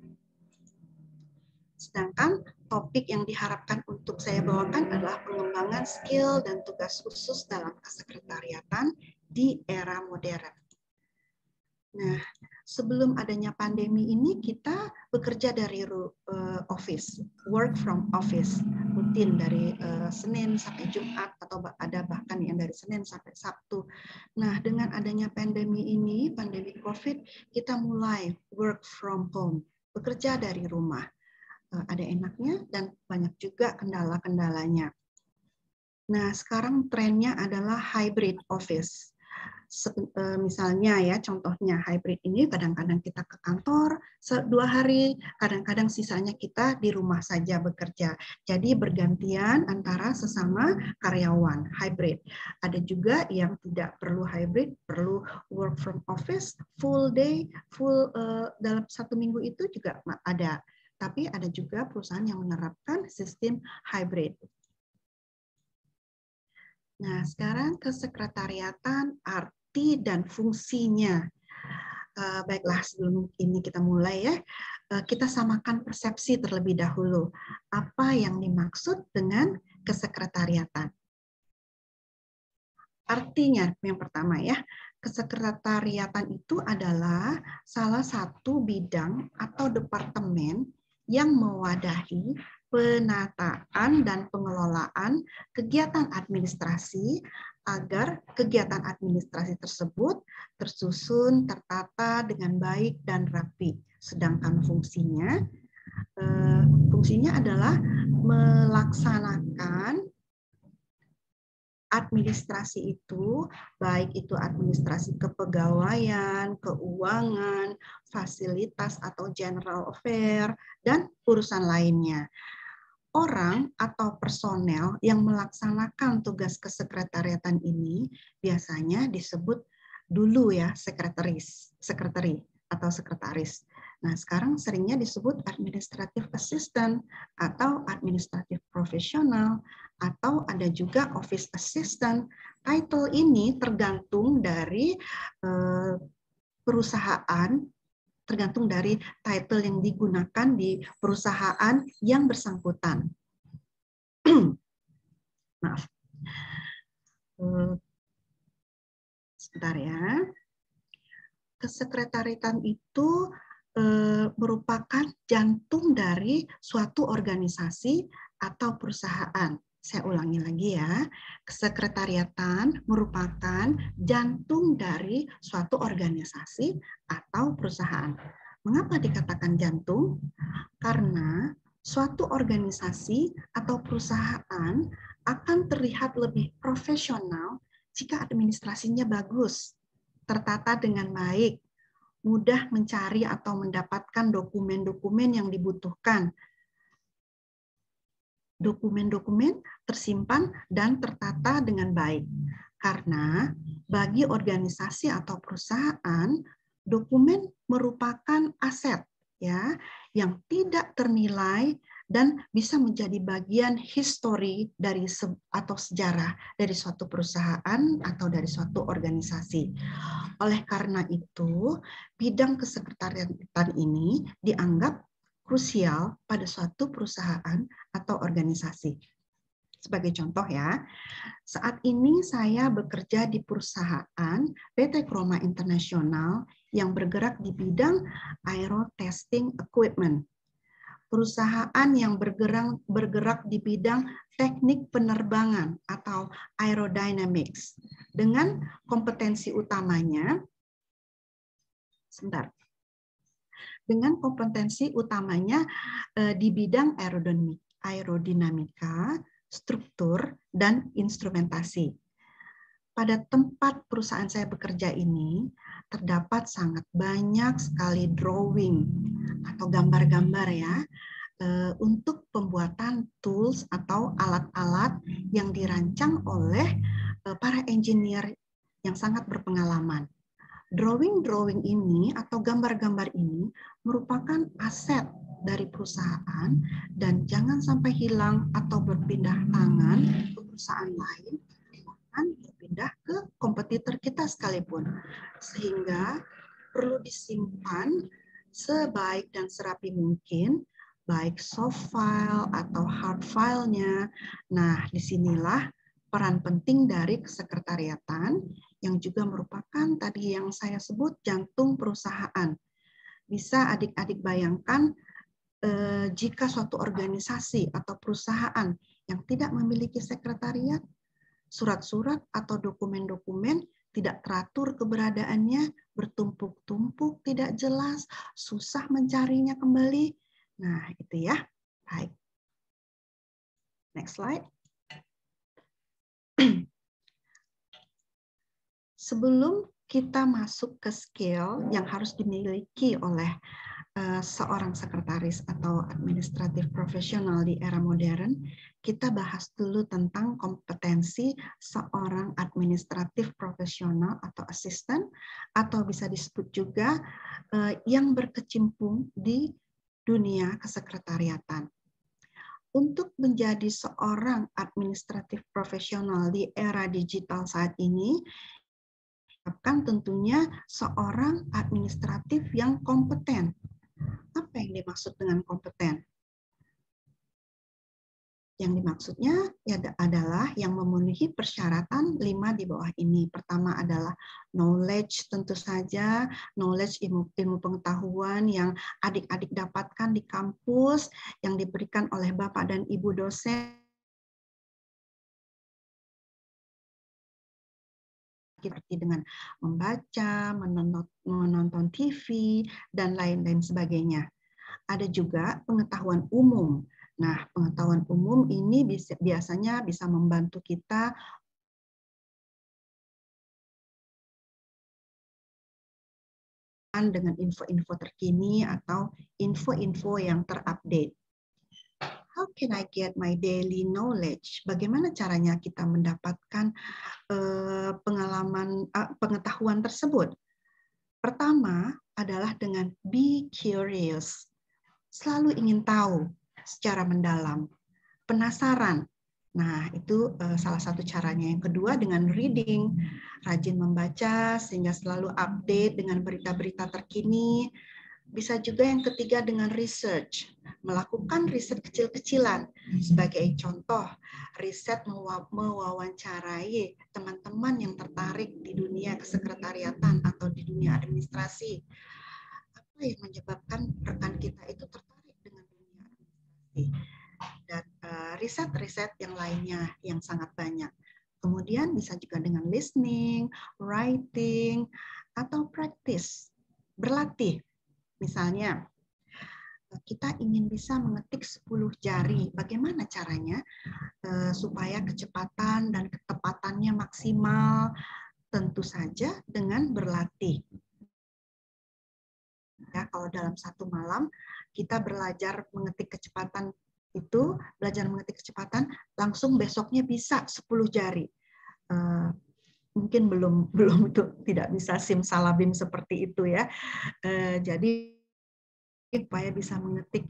Sedangkan topik yang diharapkan untuk saya bawakan adalah pengembangan skill dan tugas khusus dalam kesekretariatan di era modern. Nah, sebelum adanya pandemi ini kita bekerja dari office, work from office, rutin dari Senin sampai Jumat atau ada bahkan yang dari Senin sampai Sabtu. Nah, dengan adanya pandemi ini, pandemi COVID, kita mulai work from home, bekerja dari rumah. Ada enaknya dan banyak juga kendala-kendalanya. Nah, sekarang trennya adalah hybrid office. Misalnya ya, contohnya hybrid ini kadang-kadang kita ke kantor 2 hari, kadang-kadang sisanya kita di rumah saja bekerja. Jadi bergantian antara sesama karyawan, hybrid. Ada juga yang tidak perlu hybrid, perlu work from office, full day, dalam 1 minggu itu juga ada. Tapi ada juga perusahaan yang menerapkan sistem hybrid. Nah, sekarang kesekretariatan, arti dan fungsinya. Baiklah, sebelum ini kita mulai ya, kita samakan persepsi terlebih dahulu. Apa yang dimaksud dengan kesekretariatan? Artinya, yang pertama ya, kesekretariatan itu adalah salah satu bidang atau departemen yang mewadahi penataan dan pengelolaan kegiatan administrasi agar kegiatan administrasi tersebut tersusun, tertata dengan baik dan rapi. Sedangkan fungsinya adalah melaksanakan administrasi itu, baik itu administrasi kepegawaian, keuangan, fasilitas atau general affair, dan urusan lainnya. Orang atau personel yang melaksanakan tugas kesekretariatan ini biasanya disebut dulu ya sekretari atau sekretaris. Nah, sekarang seringnya disebut administrative assistant atau administrative professional, atau ada juga office assistant. Title ini tergantung dari perusahaan, tergantung dari title yang digunakan di perusahaan yang bersangkutan. Maaf. Sebentar ya. Kesekretariatan itu merupakan jantung dari suatu organisasi atau perusahaan. Saya ulangi lagi ya, kesekretariatan merupakan jantung dari suatu organisasi atau perusahaan. Mengapa dikatakan jantung? Karena suatu organisasi atau perusahaan akan terlihat lebih profesional jika administrasinya bagus, tertata dengan baik, mudah mencari atau mendapatkan dokumen-dokumen yang dibutuhkan. Dokumen-dokumen tersimpan dan tertata dengan baik. Karena bagi organisasi atau perusahaan, dokumen merupakan aset ya yang tidak ternilai dan bisa menjadi bagian histori dari atau sejarah dari suatu perusahaan atau dari suatu organisasi. Oleh karena itu, bidang kesekretariatan ini dianggap krusial pada suatu perusahaan atau organisasi. Sebagai contoh ya, saat ini saya bekerja di perusahaan PT Kroma Internasional yang bergerak di bidang aero testing equipment. perusahaan yang bergerak di bidang teknik penerbangan atau aerodynamics dengan kompetensi utamanya di bidang aerodinamika, struktur, dan instrumentasi. Pada tempat perusahaan saya bekerja ini, terdapat sangat banyak sekali drawing atau gambar-gambar ya, untuk pembuatan tools atau alat-alat yang dirancang oleh para engineer yang sangat berpengalaman. Drawing-drawing ini atau gambar-gambar ini merupakan aset dari perusahaan dan jangan sampai hilang atau berpindah tangan ke perusahaan lain, bahkan berpindah ke kompetitor kita sekalipun. Sehingga perlu disimpan sebaik dan serapi mungkin, baik soft file atau hard file-nya. Nah, disinilah peran penting dari kesekretariatan yang juga merupakan tadi yang saya sebut jantung perusahaan. Bisa adik-adik bayangkan jika suatu organisasi atau perusahaan yang tidak memiliki sekretariat, surat-surat atau dokumen-dokumen tidak teratur keberadaannya, bertumpuk-tumpuk, tidak jelas, susah mencarinya kembali. Nah, itu ya. Baik. Next slide. Sebelum kita masuk ke skill yang harus dimiliki oleh seorang sekretaris atau administratif profesional di era modern, kita bahas dulu tentang kompetensi seorang administratif profesional atau asisten, atau bisa disebut juga yang berkecimpung di dunia kesekretariatan. Untuk menjadi seorang administratif profesional di era digital saat ini, kan tentunya seorang administratif yang kompeten. Apa yang dimaksud dengan kompeten? Yang dimaksudnya adalah yang memenuhi persyaratan 5 di bawah ini. Pertama adalah knowledge, tentu saja knowledge ilmu pengetahuan yang adik-adik dapatkan di kampus, yang diberikan oleh Bapak dan Ibu dosen, seperti dengan membaca, menonton TV, dan lain-lain sebagainya. Ada juga pengetahuan umum. Nah, pengetahuan umum ini biasanya bisa membantu kita dengan info-info terkini atau info-info yang terupdate. How can I get my daily knowledge? Bagaimana caranya kita mendapatkan pengetahuan tersebut? Pertama adalah dengan be curious. Selalu ingin tahu secara mendalam. Penasaran. Nah, itu salah satu caranya. Yang kedua dengan reading. Rajin membaca sehingga selalu update dengan berita-berita terkini. Bisa juga yang ketiga dengan research, melakukan riset kecil-kecilan. Sebagai contoh, riset mewawancarai teman-teman yang tertarik di dunia kesekretariatan atau di dunia administrasi. Apa yang menyebabkan rekan kita itu tertarik dengan dunia administrasi? Dan riset-riset yang lainnya yang sangat banyak. Kemudian bisa juga dengan listening, writing, atau practice, berlatih. Misalnya, kita ingin bisa mengetik 10 jari. Bagaimana caranya supaya kecepatan dan ketepatannya maksimal? Tentu saja dengan berlatih. Ya, kalau dalam satu malam kita belajar mengetik kecepatan itu, langsung besoknya bisa 10 jari. Mungkin belum itu tidak bisa simsalabim seperti itu ya. Jadi supaya bisa mengetik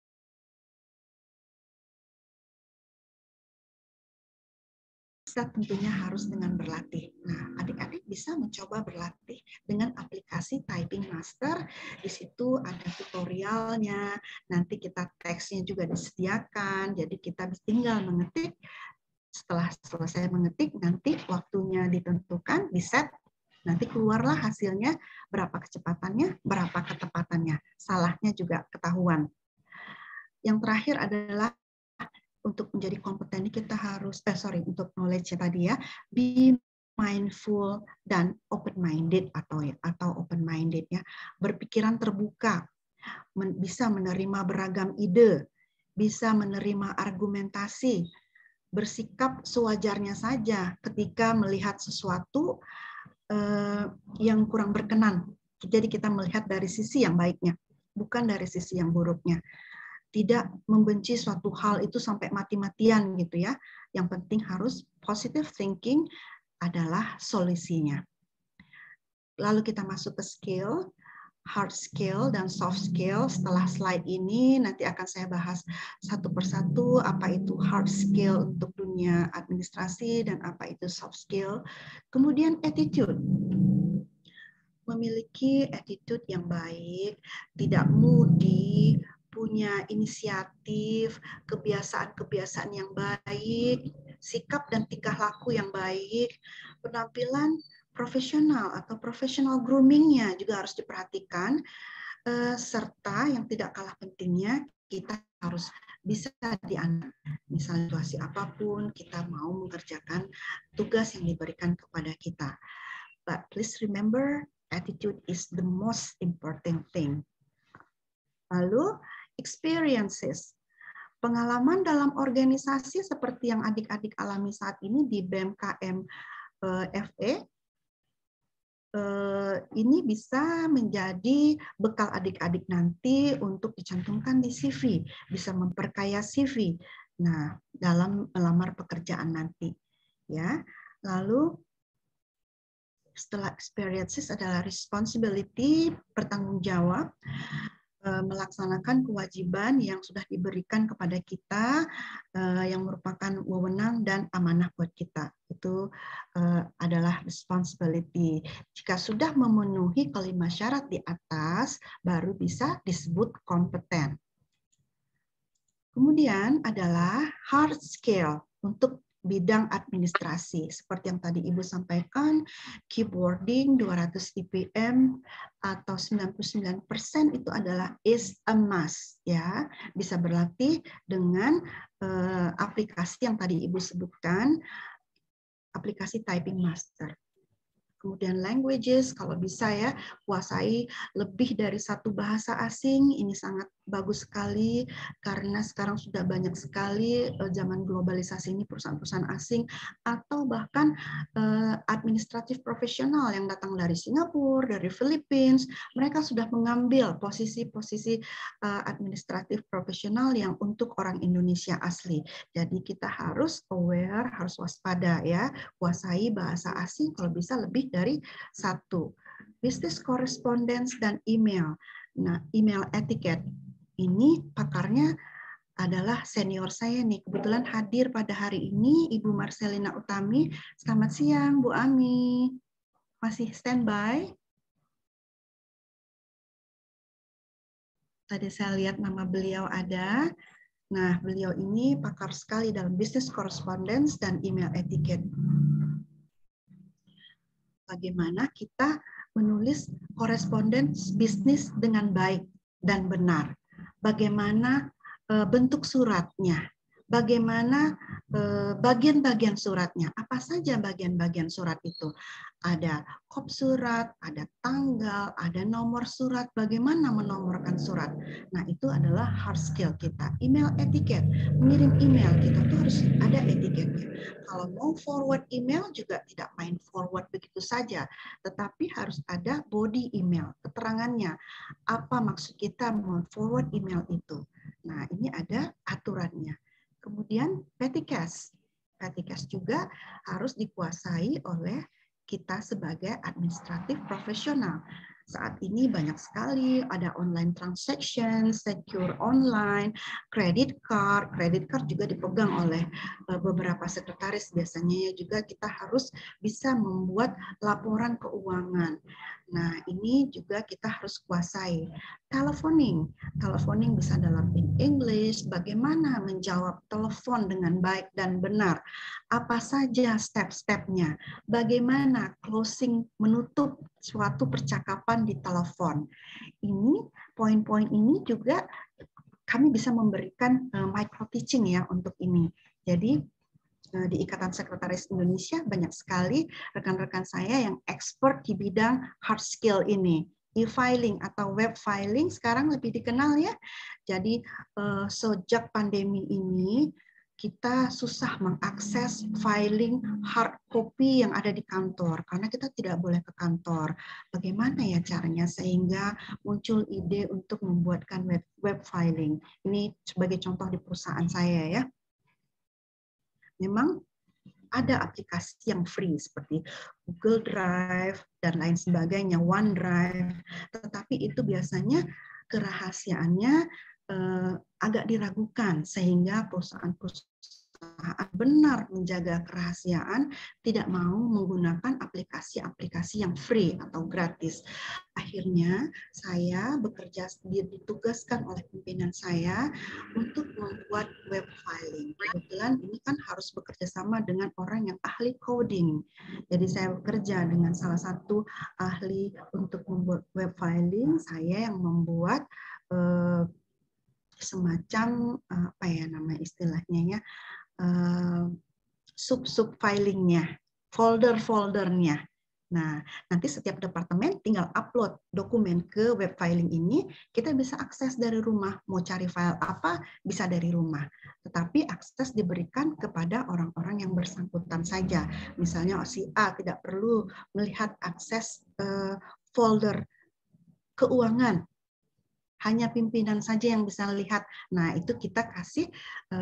tentunya harus dengan berlatih. Nah, adik-adik bisa mencoba berlatih dengan aplikasi Typing Master. Di situ ada tutorialnya. Nanti kita teksnya juga disediakan. Jadi kita tinggal mengetik. Setelah selesai mengetik, nanti waktunya ditentukan, di-set, nanti keluarlah hasilnya, berapa kecepatannya, berapa ketepatannya. Salahnya juga ketahuan. Yang terakhir adalah untuk menjadi kompeten kita harus, untuk knowledge tadi ya, be mindful dan open-minded atau open-minded ya, berpikiran terbuka, bisa menerima beragam ide, bisa menerima argumentasi, bersikap sewajarnya saja ketika melihat sesuatu yang kurang berkenan. Jadi kita melihat dari sisi yang baiknya, bukan dari sisi yang buruknya. Tidak membenci suatu hal itu sampai mati-matian gitu ya. Yang penting harus positive thinking adalah solusinya. Lalu kita masuk ke skill, hard skill dan soft skill. Setelah slide ini nanti akan saya bahas satu persatu apa itu hard skill untuk dunia administrasi dan apa itu soft skill. Kemudian attitude. Memiliki attitude yang baik, tidak moody, punya inisiatif, kebiasaan-kebiasaan yang baik, sikap dan tingkah laku yang baik, penampilan profesional atau professional grooming-nya juga harus diperhatikan, serta yang tidak kalah pentingnya kita harus bisa dianggap, misalnya situasi apapun kita mau mengerjakan tugas yang diberikan kepada kita. But please remember, attitude is the most important thing. Lalu, experiences. Pengalaman dalam organisasi seperti yang adik-adik alami saat ini di BMKM FE, ini bisa menjadi bekal adik-adik nanti untuk dicantumkan di CV, bisa memperkaya CV. Nah, dalam melamar pekerjaan nanti, ya. Lalu setelah experiences adalah responsibility, bertanggung jawab, melaksanakan kewajiban yang sudah diberikan kepada kita, yang merupakan wewenang dan amanah buat kita. Itu adalah responsibility. Jika sudah memenuhi kelima syarat di atas, baru bisa disebut kompeten. Kemudian adalah hard skill untuk bidang administrasi. Seperti yang tadi Ibu sampaikan, keyboarding 200 IPM atau 99% itu adalah is a must, ya. Bisa berlatih dengan aplikasi yang tadi Ibu sebutkan, aplikasi Typing Master. Kemudian languages, kalau bisa ya, kuasai lebih dari satu bahasa asing, ini sangat bagus sekali, karena sekarang sudah banyak sekali zaman globalisasi ini perusahaan-perusahaan asing, atau bahkan administratif profesional yang datang dari Singapura, dari Philippines, mereka sudah mengambil posisi-posisi administratif profesional yang untuk orang Indonesia asli. Jadi kita harus aware, harus waspada ya, kuasai bahasa asing kalau bisa lebih dari satu. Business correspondence dan email. Nah, email etiquette ini pakarnya adalah senior saya nih. Kebetulan hadir pada hari ini Ibu Marcelina Utami. Selamat siang, Bu Ami. Masih standby? Tadi saya lihat nama beliau ada. Nah, beliau ini pakar sekali dalam business correspondence dan email etiquette. Bagaimana kita menulis korespondens bisnis dengan baik dan benar. Bagaimana bentuk suratnya, bagaimana bagian-bagian suratnya, apa saja bagian-bagian surat itu. Ada kop surat, ada tanggal, ada nomor surat, bagaimana menomorkan surat. Nah, itu adalah hard skill kita. Email etiquette, mengirim email, kita tuh harus ada etiketnya. Kalau mau forward email juga tidak main forward begitu saja, tetapi harus ada body email, keterangannya. Apa maksud kita forward email itu. Nah, ini ada aturannya. Kemudian petty cash. Petty cash juga harus dikuasai oleh kita sebagai administratif profesional. Saat ini banyak sekali ada online transaction, secure online, credit card juga dipegang oleh beberapa sekretaris. Biasanya juga kita harus bisa membuat laporan keuangan. Nah, ini juga kita harus kuasai. Teleponing bisa dalam English, bagaimana menjawab telepon dengan baik dan benar. Apa saja step-stepnya, bagaimana closing, menutup suatu percakapan di telepon. Ini, poin-poin ini juga kami bisa memberikan micro teaching ya untuk ini. Jadi di Ikatan Sekretaris Indonesia banyak sekali rekan-rekan saya yang expert di bidang hard skill ini. E-filing atau web filing sekarang lebih dikenal ya. Jadi sejak pandemi ini kita susah mengakses filing hard copy yang ada di kantor karena kita tidak boleh ke kantor. Bagaimana ya caranya sehingga muncul ide untuk membuatkan web filing. Ini sebagai contoh di perusahaan saya ya. Memang ada aplikasi yang free seperti Google Drive dan lain sebagainya, OneDrive, tetapi itu biasanya kerahasiaannya agak diragukan sehingga perusahaan-perusahaan benar menjaga kerahasiaan tidak mau menggunakan aplikasi-aplikasi yang free atau gratis. Akhirnya saya ditugaskan oleh pimpinan saya untuk membuat web filing. Kebetulan ini kan harus bekerja sama dengan orang yang ahli coding. Jadi saya bekerja dengan salah satu ahli untuk membuat web filing, saya yang membuat semacam apa ya nama istilahnya ya, sub-sub filingnya, folder-foldernya. Nah, nanti setiap departemen tinggal upload dokumen ke web filing ini, kita bisa akses dari rumah. Mau cari file apa, bisa dari rumah. Tetapi akses diberikan kepada orang-orang yang bersangkutan saja. Misalnya si A tidak perlu melihat akses folder keuangan, hanya pimpinan saja yang bisa lihat. Nah, itu kita kasih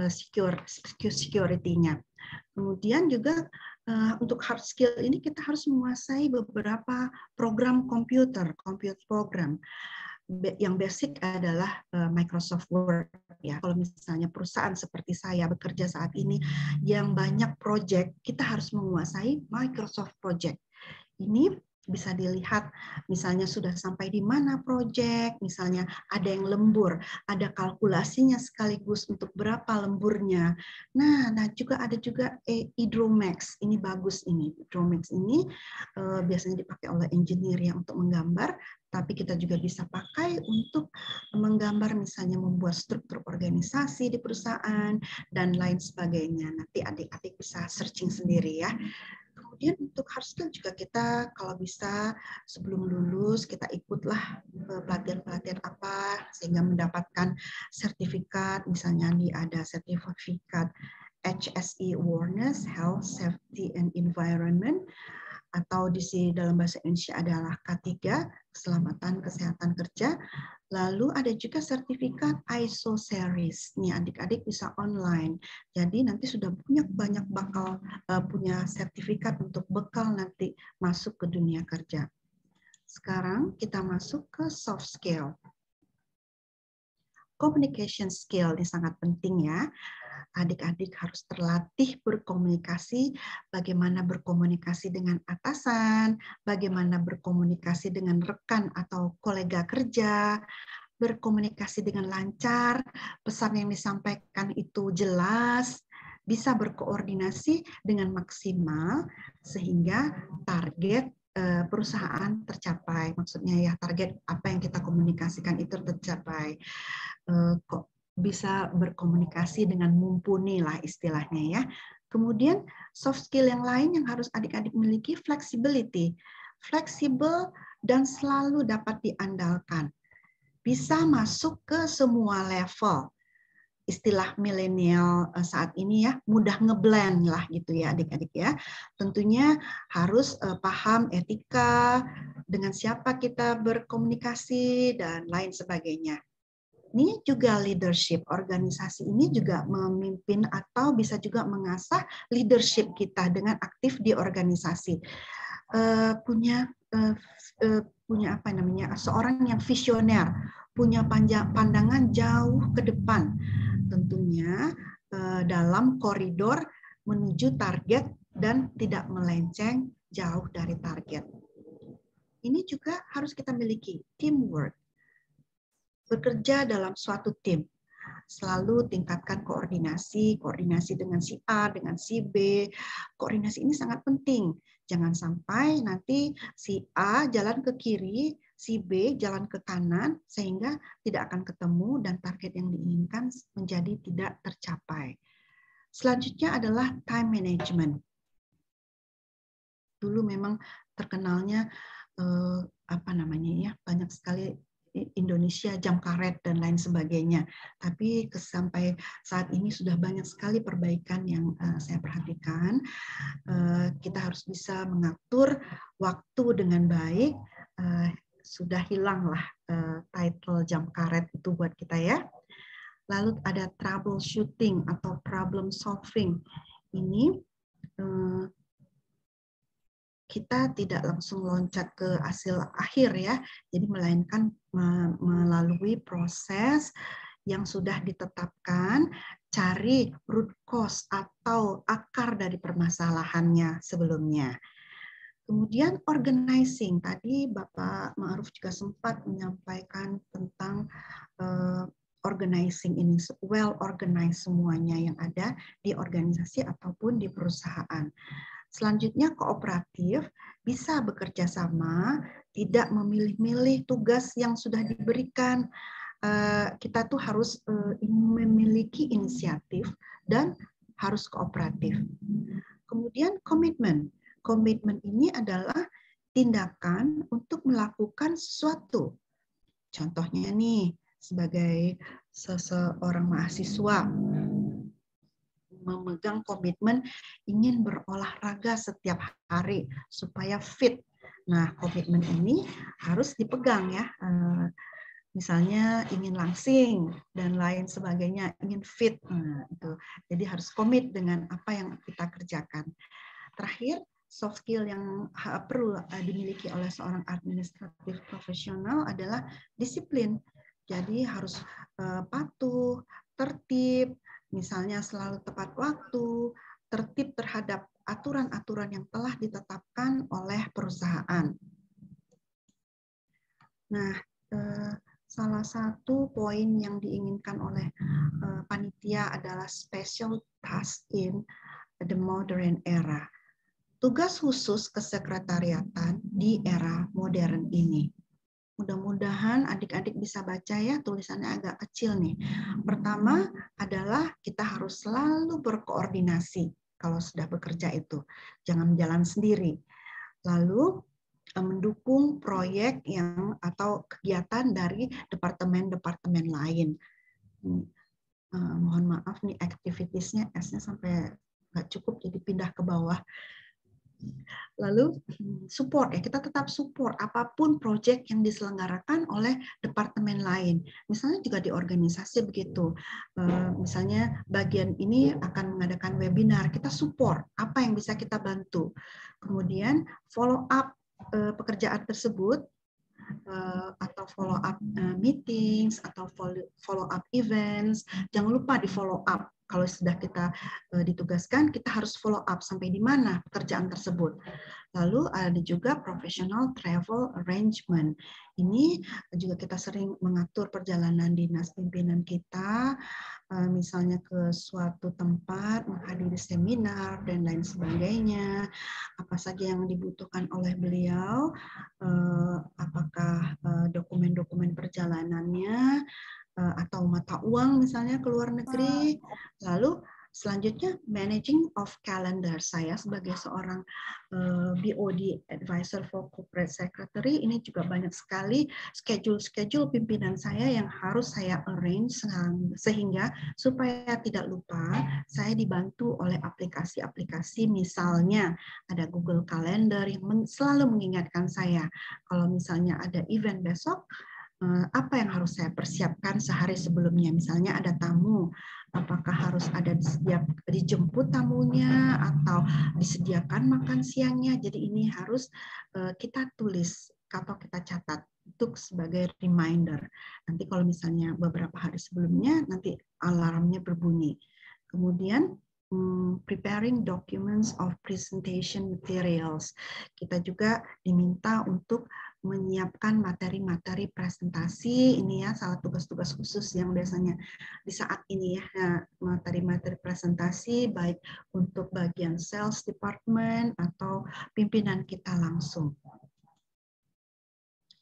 security-nya. Kemudian juga untuk hard skill ini kita harus menguasai beberapa program komputer program. Yang basic adalah Microsoft Word ya. Kalau misalnya perusahaan seperti saya bekerja saat ini yang banyak project, kita harus menguasai Microsoft Project. Ini bisa dilihat misalnya sudah sampai di mana proyek, misalnya ada yang lembur, ada kalkulasinya sekaligus untuk berapa lemburnya. Nah juga ada juga Hydromax, ini bagus ini. Hydromax ini biasanya dipakai oleh engineer yang untuk menggambar, tapi kita juga bisa pakai untuk menggambar misalnya membuat struktur organisasi di perusahaan dan lain sebagainya. Nanti adik-adik bisa searching sendiri ya. Kemudian untuk hard skill juga kita kalau bisa sebelum lulus kita ikutlah pelatihan-pelatihan apa sehingga mendapatkan sertifikat, misalnya ada sertifikat HSE Awareness, Health, Safety, and Environment, atau di dalam bahasa Indonesia adalah K3, Keselamatan Kesehatan Kerja. Lalu ada juga sertifikat ISO series. Nih adik-adik bisa online. Jadi nanti sudah banyak bakal punya sertifikat untuk bekal nanti masuk ke dunia kerja. Sekarang kita masuk ke soft skill. Communication skill ini sangat penting ya. Adik-adik harus terlatih berkomunikasi, bagaimana berkomunikasi dengan atasan, bagaimana berkomunikasi dengan rekan atau kolega kerja, berkomunikasi dengan lancar, pesan yang disampaikan itu jelas, bisa berkoordinasi dengan maksimal sehingga target perusahaan tercapai. Maksudnya ya target apa yang kita komunikasikan itu tercapai. Bisa berkomunikasi dengan mumpuni lah istilahnya ya. Kemudian soft skill yang lain yang harus adik-adik miliki, flexibility. Fleksibel dan selalu dapat diandalkan. Bisa masuk ke semua level. Istilah milenial saat ini ya, mudah ngeblend lah gitu ya adik-adik ya. Tentunya harus paham etika, dengan siapa kita berkomunikasi dan lain sebagainya. Ini juga leadership, organisasi ini juga memimpin atau bisa juga mengasah leadership kita dengan aktif di organisasi. Punya apa namanya, seorang yang visioner, punya pandangan jauh ke depan, tentunya dalam koridor menuju target dan tidak melenceng jauh dari target. Ini juga harus kita miliki, teamwork. Bekerja dalam suatu tim, selalu tingkatkan koordinasi dengan si A, dengan si B. Koordinasi ini sangat penting. Jangan sampai nanti si A jalan ke kiri, si B jalan ke kanan sehingga tidak akan ketemu dan target yang diinginkan menjadi tidak tercapai. Selanjutnya adalah time management. Dulu memang terkenalnya banyak sekali Indonesia jam karet dan lain sebagainya. Tapi sampai saat ini sudah banyak sekali perbaikan yang saya perhatikan. Kita harus bisa mengatur waktu dengan baik. Sudah hilanglah title jam karet itu buat kita ya. Lalu ada troubleshooting atau problem solving. Ini kita tidak langsung loncat ke hasil akhir ya, jadi melainkan melalui proses yang sudah ditetapkan, cari root cause atau akar dari permasalahannya sebelumnya. Kemudian organizing, tadi Bapak Ma'ruf juga sempat menyampaikan tentang organizing ini, well organized semuanya yang ada di organisasi ataupun di perusahaan. Selanjutnya kooperatif, bisa bekerja sama, tidak memilih-milih tugas yang sudah diberikan. Kita tuh harus memiliki inisiatif dan harus kooperatif. Kemudian komitmen. Komitmen ini adalah tindakan untuk melakukan sesuatu. Contohnya nih, sebagai seseorang mahasiswa, memegang komitmen ingin berolahraga setiap hari supaya fit. Nah, komitmen ini harus dipegang ya. Misalnya ingin langsing dan lain sebagainya, ingin fit. Nah, itu. Jadi harus komit dengan apa yang kita kerjakan. Terakhir, soft skill yang perlu dimiliki oleh seorang administratif profesional adalah disiplin. Jadi harus patuh, tertib, misalnya selalu tepat waktu, tertib terhadap aturan-aturan yang telah ditetapkan oleh perusahaan. Nah, salah satu poin yang diinginkan oleh panitia adalah special task in the modern era. Tugas khusus kesekretariatan di era modern ini. Mudah-mudahan adik-adik bisa baca ya, tulisannya agak kecil nih. Pertama adalah kita harus selalu berkoordinasi kalau sudah bekerja itu. Jangan jalan sendiri. Lalu mendukung proyek yang atau kegiatan dari departemen-departemen lain. Mohon maaf nih activitiesnya S-nya sampai nggak cukup jadi pindah ke bawah. Lalu support ya, kita tetap support apapun proyek yang diselenggarakan oleh departemen lain. Misalnya juga di organisasi begitu. Misalnya bagian ini akan mengadakan webinar, kita support apa yang bisa kita bantu. Kemudian follow up pekerjaan tersebut atau follow up meetings atau follow up events. Jangan lupa di follow up. Kalau sudah kita ditugaskan, kita harus follow up sampai di mana pekerjaan tersebut. Lalu ada juga professional travel arrangement. Ini juga kita sering mengatur perjalanan dinas pimpinan kita, misalnya ke suatu tempat, menghadiri seminar, dan lain sebagainya. Apa saja yang dibutuhkan oleh beliau, apakah dokumen-dokumen perjalanannya, atau mata uang misalnya ke luar negeri. Lalu selanjutnya managing of calendar. Saya sebagai seorang BOD advisor for corporate secretary, ini juga banyak sekali schedule pimpinan saya yang harus saya arrange sehingga supaya tidak lupa, saya dibantu oleh aplikasi-aplikasi, misalnya ada Google Calendar yang selalu mengingatkan saya kalau misalnya ada event besok, apa yang harus saya persiapkan sehari sebelumnya. Misalnya ada tamu, apakah harus ada dijemput tamunya atau disediakan makan siangnya. Jadi ini harus kita tulis atau kita catat untuk sebagai reminder. Nanti kalau misalnya beberapa hari sebelumnya, nanti alarmnya berbunyi. Kemudian preparing documents of presentation materials. Kita juga diminta untuk menyiapkan materi-materi presentasi. Ini ya salah tugas-tugas khusus yang biasanya di saat ini ya, materi-materi presentasi baik untuk bagian sales department atau pimpinan kita langsung.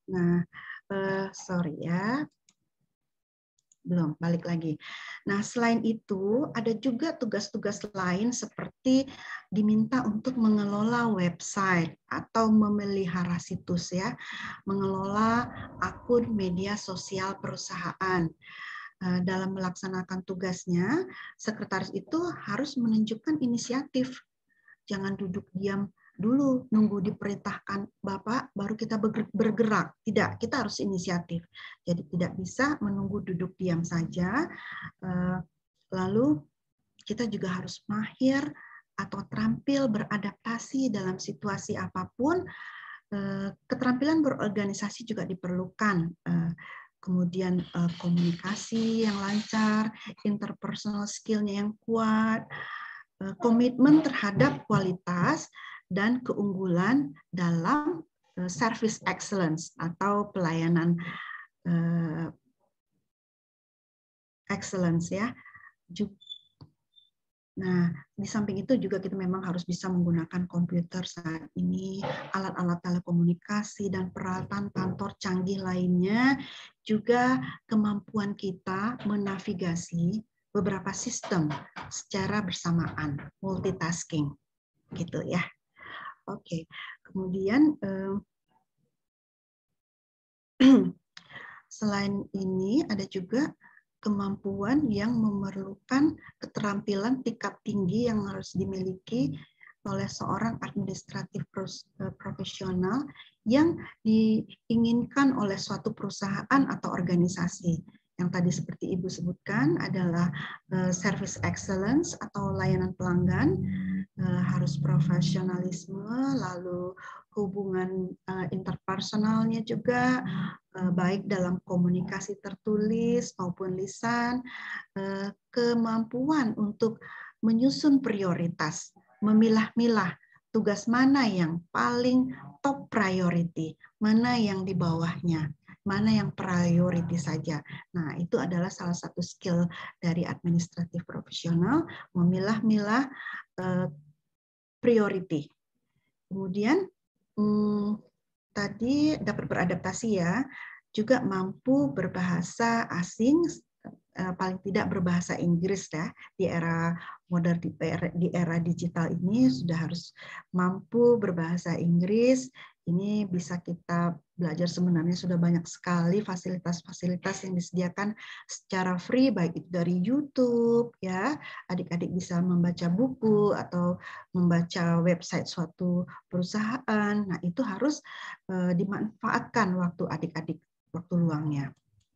Nah, sorry ya. Belum, balik lagi. Nah, selain itu, ada juga tugas-tugas lain seperti diminta untuk mengelola website atau memelihara situs ya, mengelola akun media sosial perusahaan. Dalam melaksanakan tugasnya, sekretaris itu harus menunjukkan inisiatif. Jangan duduk diam dulu, nunggu diperintahkan Bapak, baru kita bergerak. Tidak, kita harus inisiatif. Jadi tidak bisa menunggu duduk diam saja. Lalu kita juga harus mahir atau terampil beradaptasi dalam situasi apapun. Keterampilan berorganisasi juga diperlukan. Kemudian komunikasi yang lancar, interpersonal skill-nya yang kuat, komitmen terhadap kualitas dan keunggulan dalam service excellence atau pelayanan excellence ya. Nah, di samping itu juga kita memang harus bisa menggunakan komputer saat ini, alat-alat telekomunikasi dan peralatan kantor canggih lainnya, juga kemampuan kita menavigasi beberapa sistem secara bersamaan, multitasking, gitu ya. Oke, kemudian selain ini ada juga kemampuan yang memerlukan keterampilan tingkat tinggi yang harus dimiliki oleh seorang administratif profesional yang diinginkan oleh suatu perusahaan atau organisasi. Yang tadi seperti Ibu sebutkan adalah service excellence atau layanan pelanggan, harus profesionalisme, lalu hubungan interpersonalnya juga, baik dalam komunikasi tertulis maupun lisan, kemampuan untuk menyusun prioritas, memilah-milah tugas mana yang paling top priority, mana yang di bawahnya, mana yang priority saja. Nah, itu adalah salah satu skill dari administratif profesional, memilah-milah priority. Kemudian tadi dapat beradaptasi ya, juga mampu berbahasa asing, paling tidak berbahasa Inggris ya, di era modern, di era digital ini sudah harus mampu berbahasa Inggris. Ini bisa kita belajar, sebenarnya sudah banyak sekali fasilitas-fasilitas yang disediakan secara free, baik itu dari YouTube ya, adik-adik bisa membaca buku atau membaca website suatu perusahaan. Nah, itu harus dimanfaatkan waktu adik-adik, waktu luangnya.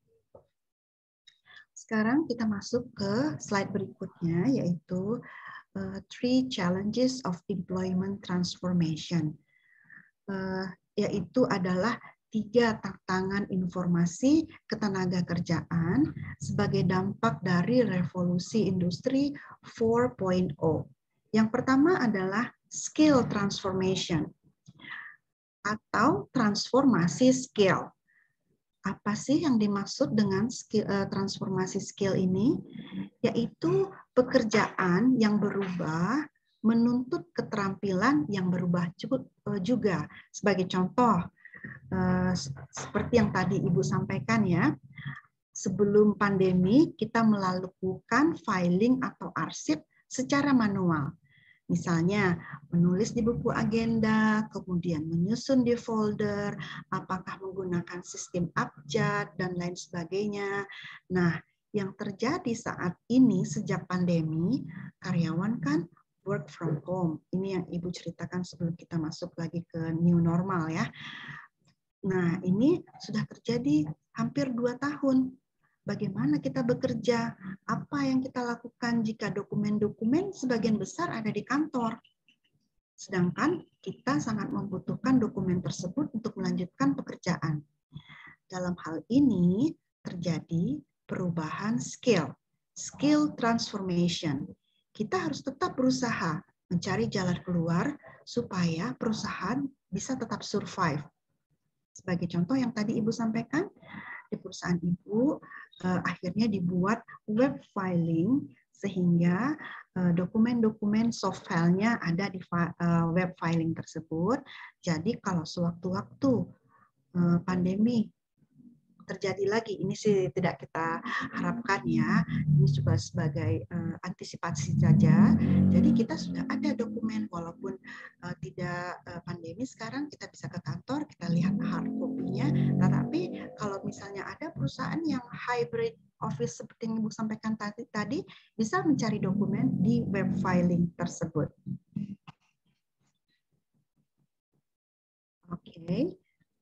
Sekarang kita masuk ke slide berikutnya, yaitu Three Challenges of Employment Transformation. Yaitu adalah 3 tantangan informasi ketenagakerjaan sebagai dampak dari revolusi industri 4.0. Yang pertama adalah skill transformation atau transformasi skill. Apa sih yang dimaksud dengan transformasi skill ini? Yaitu pekerjaan yang berubah menuntut keterampilan yang berubah juga. Sebagai contoh, seperti yang tadi Ibu sampaikan ya, sebelum pandemi kita melakukan filing atau arsip secara manual. Misalnya menulis di buku agenda, kemudian menyusun di folder, apakah menggunakan sistem abjad dan lain sebagainya. Nah, yang terjadi saat ini sejak pandemi, karyawan kan work from home. Ini yang Ibu ceritakan sebelum kita masuk lagi ke new normal ya. Nah, ini sudah terjadi hampir 2 tahun. Bagaimana kita bekerja? Apa yang kita lakukan jika dokumen-dokumen sebagian besar ada di kantor? Sedangkan kita sangat membutuhkan dokumen tersebut untuk melanjutkan pekerjaan. Dalam hal ini terjadi perubahan skill transformation. Kita harus tetap berusaha mencari jalan keluar supaya perusahaan bisa tetap survive. Sebagai contoh yang tadi Ibu sampaikan, di perusahaan Ibu akhirnya dibuat web filing sehingga dokumen-dokumen soft file-nya ada di web filing tersebut. Jadi kalau sewaktu-waktu pandemi terjadi lagi. Ini sih tidak kita harapkan ya. Ini juga sebagai antisipasi saja. Jadi kita sudah ada dokumen walaupun tidak pandemi sekarang kita bisa ke kantor, kita lihat hard copy-nya. Tetapi kalau misalnya ada perusahaan yang hybrid office seperti yang Ibu sampaikan tadi bisa mencari dokumen di web filing tersebut. Oke.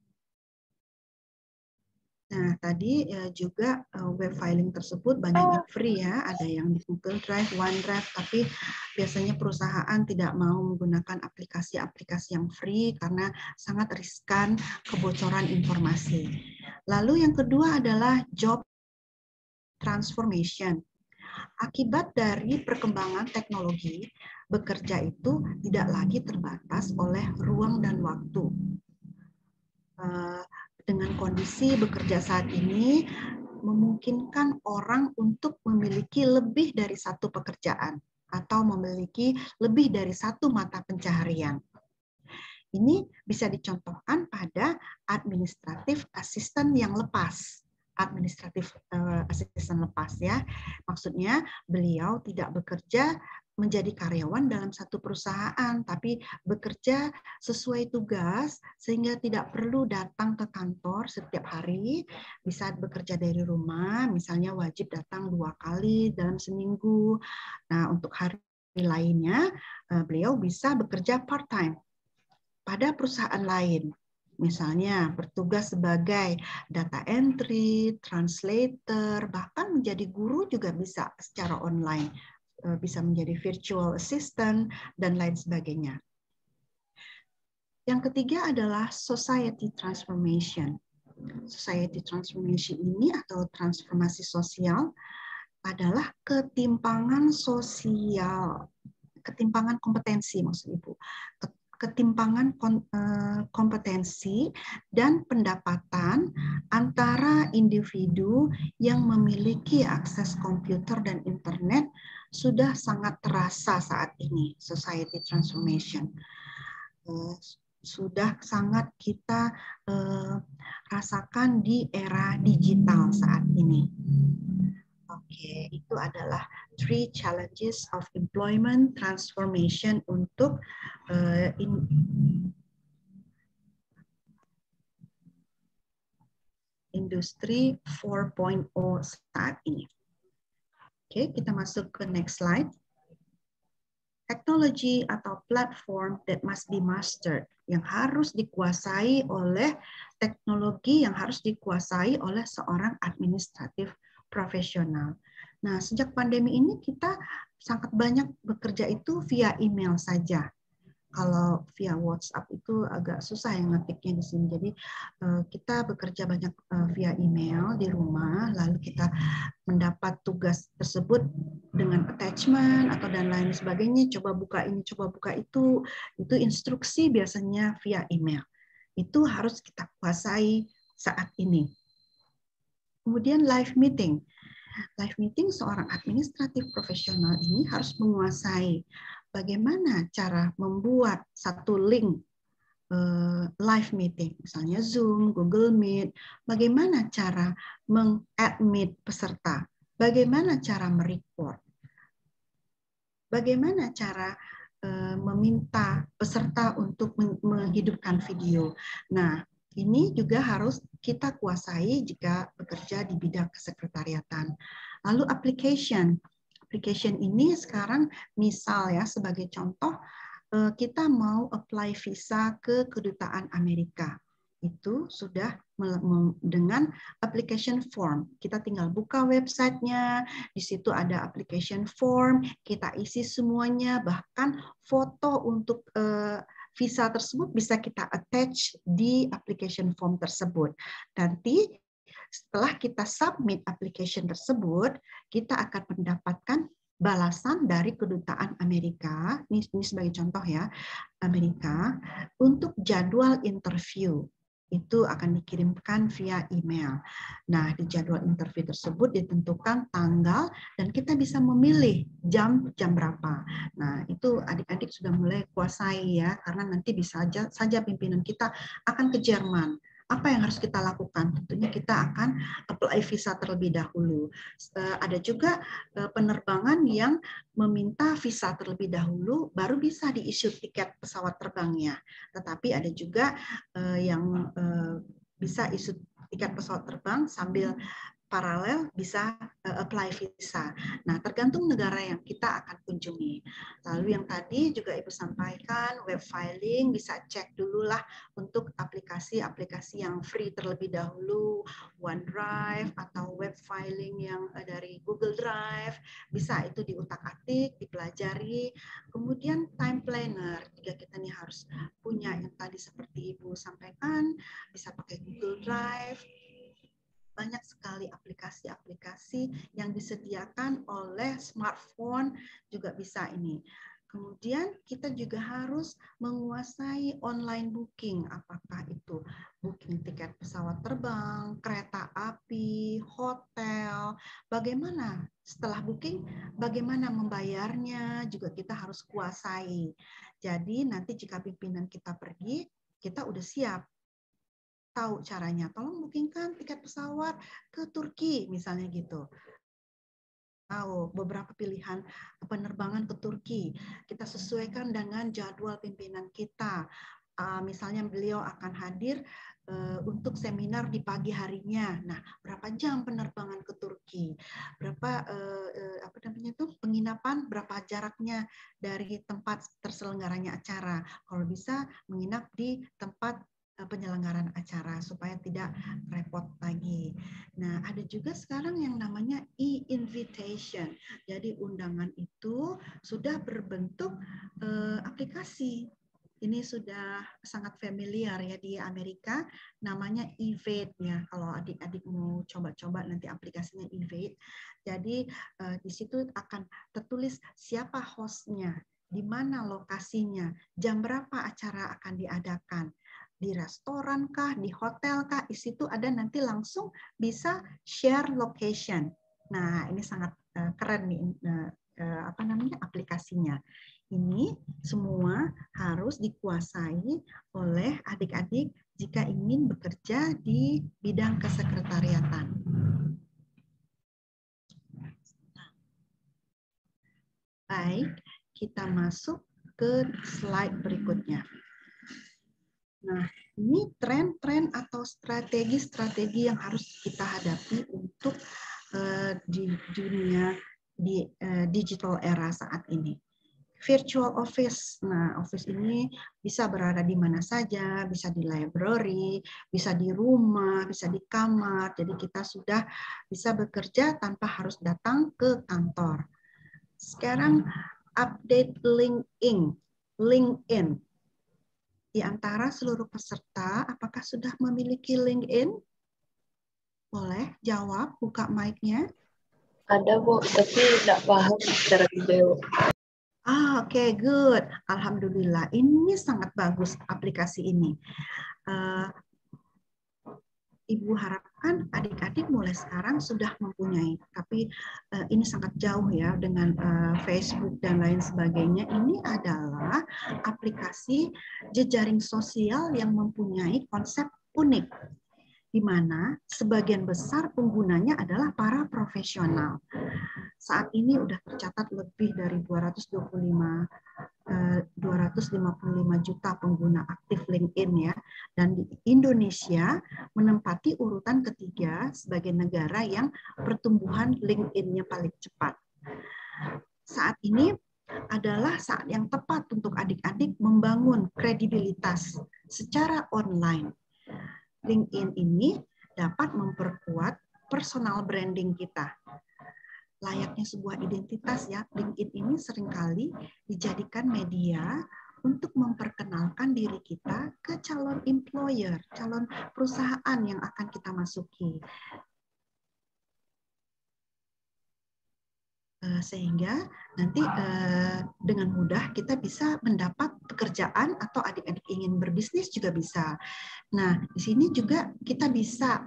Nah, tadi juga web filing tersebut banyak yang free ya, ada yang di Google Drive, OneDrive, tapi biasanya perusahaan tidak mau menggunakan aplikasi-aplikasi yang free karena sangat riskan kebocoran informasi. Lalu yang kedua adalah job transformation. Akibat dari perkembangan teknologi, bekerja itu tidak lagi terbatas oleh ruang dan waktu. Dengan kondisi bekerja saat ini memungkinkan orang untuk memiliki lebih dari satu pekerjaan atau memiliki lebih dari satu mata pencaharian. Ini bisa dicontohkan pada administratif asisten yang lepas. Administratif asisten lepas ya. Maksudnya beliau tidak bekerja menjadi karyawan dalam satu perusahaan, tapi bekerja sesuai tugas sehingga tidak perlu datang ke kantor setiap hari, bisa bekerja dari rumah, misalnya wajib datang 2 kali dalam seminggu. Nah, untuk hari lainnya beliau bisa bekerja part-time pada perusahaan lain. Misalnya bertugas sebagai data entry, translator, bahkan menjadi guru juga bisa secara online. Bisa menjadi virtual assistant, dan lain sebagainya. Yang ketiga adalah society transformation. Society transformation ini atau transformasi sosial adalah ketimpangan sosial, ketimpangan kompetensi maksud Ibu. Ketimpangan kompetensi dan pendapatan antara individu yang memiliki akses komputer dan internet sudah sangat terasa saat ini, society transformation. Sudah sangat kita rasakan di era digital saat ini. Oke, itu adalah 3 challenges of employment transformation untuk industri 4.0 saat ini. Oke, kita masuk ke next slide. Technology atau platform that must be mastered, yang harus dikuasai oleh teknologi yang harus dikuasai oleh seorang administratif profesional. Nah, sejak pandemi ini kita sangat banyak bekerja itu via email saja. Kalau via WhatsApp itu agak susah yang ngetiknya di sini. Jadi kita bekerja banyak via email di rumah, lalu kita mendapat tugas tersebut dengan attachment atau dan lain sebagainya. Coba buka ini, coba buka itu instruksi biasanya via email. Itu harus kita kuasai saat ini. Kemudian live meeting. Live meeting seorang administratif profesional ini harus menguasai bagaimana cara membuat satu link live meeting, misalnya Zoom, Google Meet, bagaimana cara meng-admit peserta, bagaimana cara merecord, bagaimana cara meminta peserta untuk menghidupkan video. Nah, ini juga harus kita kuasai jika bekerja di bidang kesekretariatan. Lalu application. Application ini sekarang misal ya sebagai contoh kita mau apply visa ke kedutaan Amerika. Itu sudah dengan application form. Kita tinggal buka websitenya, di situ ada application form, kita isi semuanya, bahkan foto untuk visa tersebut bisa kita attach di application form tersebut. Nanti setelah kita submit application tersebut, kita akan mendapatkan balasan dari kedutaan Amerika, ini sebagai contoh ya, Amerika, untuk jadwal interview. Itu akan dikirimkan via email. Nah, di jadwal interview tersebut ditentukan tanggal dan kita bisa memilih jam berapa. Nah, itu adik-adik sudah mulai kuasai ya, karena nanti bisa saja pimpinan kita akan ke Jerman apa yang harus kita lakukan? Tentunya kita akan apply visa terlebih dahulu. Ada juga penerbangan yang meminta visa terlebih dahulu, baru bisa diissue tiket pesawat terbangnya. Tetapi ada juga yang bisa issue tiket pesawat terbang sambil paralel bisa apply visa. Nah, tergantung negara yang kita akan kunjungi. Lalu yang tadi juga Ibu sampaikan, web filing bisa cek dululah untuk aplikasi-aplikasi yang free terlebih dahulu, OneDrive atau web filing yang dari Google Drive, bisa itu diutak-atik, dipelajari. Kemudian time planner, jika kita nih harus punya yang tadi seperti Ibu sampaikan, bisa pakai Google Drive. Banyak sekali aplikasi-aplikasi yang disediakan oleh smartphone juga bisa ini. Kemudian kita juga harus menguasai online booking, apakah itu booking tiket pesawat terbang, kereta api, hotel, bagaimana setelah booking, bagaimana membayarnya juga kita harus kuasai. Jadi nanti jika pimpinan kita pergi, kita udah siap. Tahu caranya, tolong bookingkan tiket pesawat ke Turki misalnya gitu. Tahu beberapa pilihan penerbangan ke Turki, kita sesuaikan dengan jadwal pimpinan kita. Misalnya beliau akan hadir untuk seminar di pagi harinya. Nah, berapa jam penerbangan ke Turki? Berapa penginapan, berapa jaraknya dari tempat terselenggaranya acara? Kalau bisa menginap di tempat penyelenggaraan acara supaya tidak repot lagi. Nah, ada juga sekarang yang namanya e-invitation. Jadi undangan itu sudah berbentuk aplikasi. Ini sudah sangat familiar ya di Amerika, namanya Evade ya. Kalau adik-adik mau coba-coba nanti aplikasinya Evade. Jadi di situ akan tertulis siapa hostnya, di mana lokasinya, jam berapa acara akan diadakan. Di restoran kah, di hotel kah, di situ ada nanti langsung bisa share location. Nah, ini sangat keren nih aplikasinya. Ini semua harus dikuasai oleh adik-adik jika ingin bekerja di bidang kesekretariatan. Baik, kita masuk ke slide berikutnya. Nah, ini tren-tren atau strategi-strategi yang harus kita hadapi untuk di dunia di digital era saat ini. Virtual office. Nah, office ini bisa berada di mana saja, bisa di library, bisa di rumah, bisa di kamar. Jadi kita sudah bisa bekerja tanpa harus datang ke kantor. Sekarang update LinkedIn. Di antara seluruh peserta, apakah sudah memiliki LinkedIn? Boleh jawab, buka mic-nya. Ada, Bu, tapi tidak paham secara detail. Oke, good. Alhamdulillah, ini sangat bagus aplikasi ini. Ibu harapkan adik-adik mulai sekarang sudah mempunyai, tapi ini sangat jauh ya dengan Facebook dan lain sebagainya. Ini adalah aplikasi jejaring sosial yang mempunyai konsep unik, di mana sebagian besar penggunanya adalah para profesional. Saat ini sudah tercatat lebih dari 255 juta pengguna aktif LinkedIn ya, dan di Indonesia menempati urutan ketiga sebagai negara yang pertumbuhan LinkedIn-nya paling cepat. Saat ini adalah saat yang tepat untuk adik-adik membangun kredibilitas secara online. LinkedIn ini dapat memperkuat personal branding kita. Layaknya sebuah identitas ya, LinkedIn ini seringkali dijadikan media untuk memperkenalkan diri kita ke calon employer, calon perusahaan yang akan kita masuki. Sehingga nanti dengan mudah kita bisa mendapat pekerjaan atau adik-adik ingin berbisnis juga bisa. Nah, di sini juga kita bisa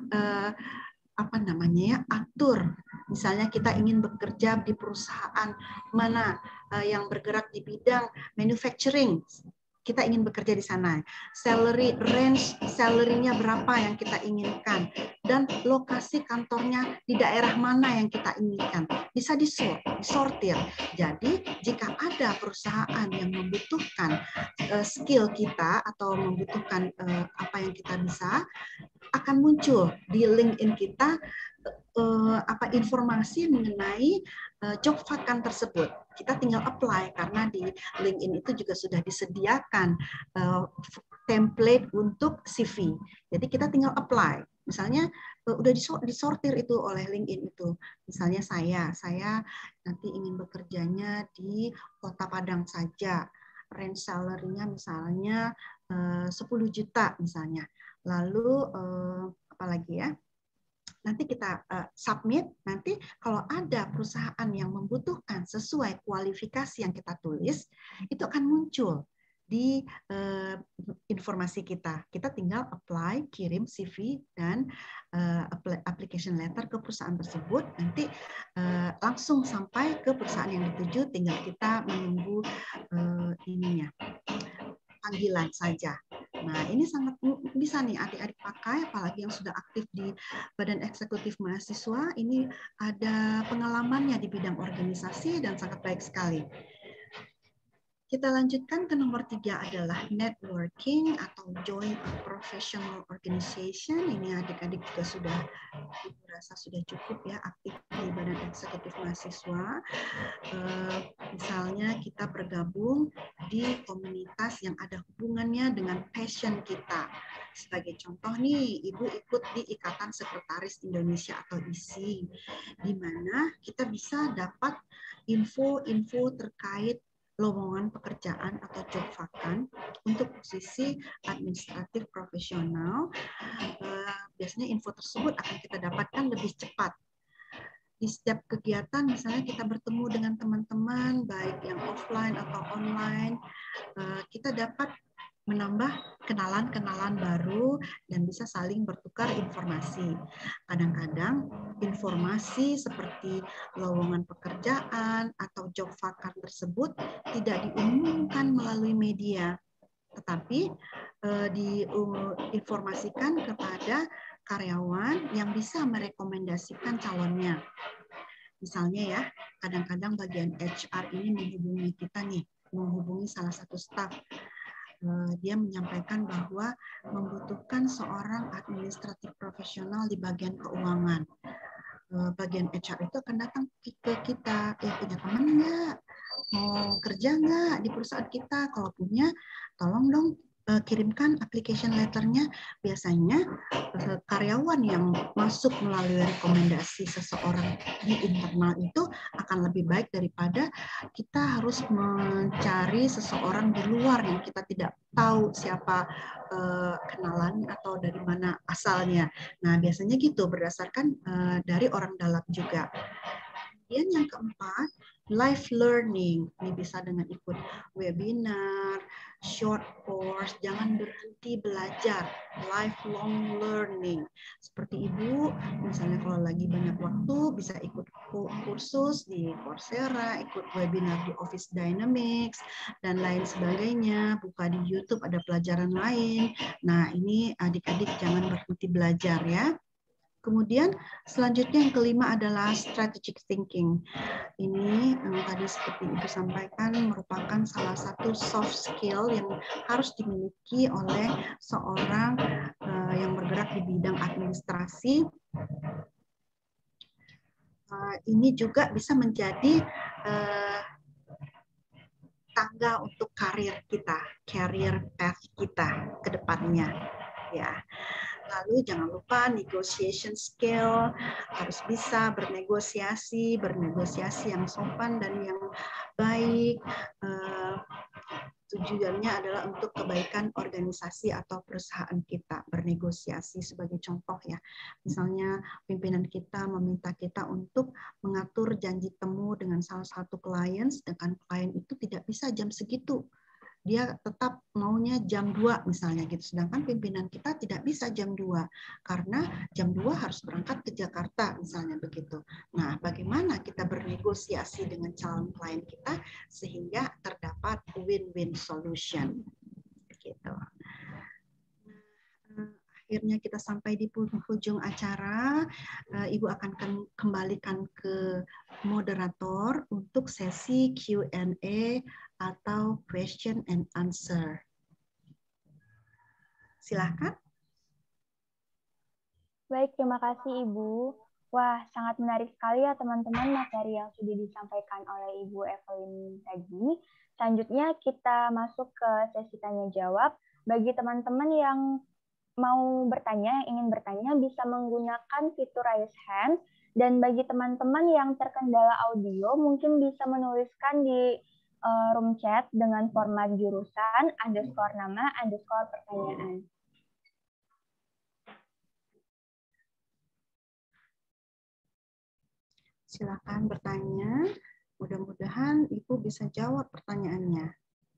atur. Misalnya kita ingin bekerja di perusahaan mana yang bergerak di bidang manufacturing. kita ingin bekerja di sana. Salary range salary-nya berapa yang kita inginkan, dan lokasi kantornya di daerah mana yang kita inginkan. Bisa disortir. Jadi jika ada perusahaan yang membutuhkan skill kita atau membutuhkan apa yang kita bisa, akan muncul di LinkedIn kita informasi mengenai job vacant tersebut. Kita tinggal apply karena di LinkedIn itu juga sudah disediakan template untuk CV. Jadi kita tinggal apply. Misalnya udah disortir itu oleh LinkedIn itu. Misalnya saya nanti ingin bekerjanya di Kota Padang saja. Range salary-nya misalnya 10 juta misalnya. Lalu apalagi ya? Nanti kita submit, nanti kalau ada perusahaan yang membutuhkan sesuai kualifikasi yang kita tulis, itu akan muncul di informasi kita. Kita tinggal apply, kirim CV dan application letter ke perusahaan tersebut, nanti langsung sampai ke perusahaan yang dituju, tinggal kita menunggu panggilan saja. Nah, ini sangat bisa nih adik-adik pakai, apalagi yang sudah aktif di Badan Eksekutif Mahasiswa, ini ada pengalamannya di bidang organisasi dan sangat baik sekali. Kita lanjutkan ke nomor 3 adalah networking atau join a professional organization. Ini adik-adik juga sudah merasa sudah cukup ya aktif di Badan Eksekutif Mahasiswa. Misalnya kita bergabung di komunitas yang ada hubungannya dengan passion kita. Sebagai contoh nih, Ibu ikut di Ikatan Sekretaris Indonesia atau ISI, di mana kita bisa dapat info-info terkait lowongan pekerjaan atau job vacant untuk posisi administratif profesional. Biasanya info tersebut akan kita dapatkan lebih cepat. Di setiap kegiatan, misalnya kita bertemu dengan teman-teman, baik yang offline atau online, kita dapat menambah kenalan-kenalan baru dan bisa saling bertukar informasi. Kadang-kadang informasi seperti lowongan pekerjaan atau job vacant tersebut tidak diumumkan melalui media, tetapi diinformasikan kepada karyawan yang bisa merekomendasikan calonnya. Misalnya ya, kadang-kadang bagian HR ini menghubungi kita nih, menghubungi salah satu staf. Dia menyampaikan bahwa membutuhkan seorang administratif profesional di bagian keuangan. Bagian HR itu akan datang ke kita, punya teman nggak? Mau kerja nggak di perusahaan kita? Kalau punya, tolong dong kirimkan application letternya. Biasanya karyawan yang masuk melalui rekomendasi seseorang di internal itu akan lebih baik daripada kita harus mencari seseorang di luar yang kita tidak tahu siapa kenalannya atau dari mana asalnya. Nah, biasanya gitu berdasarkan dari orang dalam juga. Kemudian yang keempat, live learning. Ini bisa dengan ikut webinar, short course, jangan berhenti belajar, lifelong learning. Seperti Ibu, misalnya kalau lagi banyak waktu, bisa ikut kursus di Coursera, ikut webinar di Office Dynamics, dan lain sebagainya. Buka di YouTube, ada pelajaran lain. Nah, ini adik-adik jangan berhenti belajar ya. Kemudian selanjutnya yang kelima adalah strategic thinking. Ini tadi seperti Ibu sampaikan merupakan salah satu soft skill yang harus dimiliki oleh seorang yang bergerak di bidang administrasi. Ini juga bisa menjadi tangga untuk karir kita, career path kita ke depannya. Ya. Lalu jangan lupa negotiation skill, harus bisa bernegosiasi yang sopan dan yang baik. Tujuannya adalah untuk kebaikan organisasi atau perusahaan kita, bernegosiasi sebagai contoh ya. Misalnya pimpinan kita meminta kita untuk mengatur janji temu dengan salah satu klien, sedangkan klien itu tidak bisa jam segitu. Dia tetap maunya jam 2 misalnya gitu. Sedangkan pimpinan kita tidak bisa jam 2 karena jam 2 harus berangkat ke Jakarta misalnya begitu. Nah, bagaimana kita bernegosiasi dengan calon klien kita sehingga terdapat win-win solution. akhirnya kita sampai di penghujung acara. Ibu akan kembalikan ke moderator untuk sesi Q&A atau question and answer. Silahkan. Baik, terima kasih Ibu. Wah, sangat menarik sekali ya teman-teman materi yang sudah disampaikan oleh Ibu Evelyn tadi. Selanjutnya kita masuk ke sesi tanya jawab. Bagi teman-teman yang mau bertanya, yang ingin bertanya, bisa menggunakan fitur raise hand. Dan bagi teman-teman yang terkendala audio, mungkin bisa menuliskan di room chat dengan format jurusan, _nama, _pertanyaan. Silakan bertanya. Mudah-mudahan Ibu bisa jawab pertanyaannya.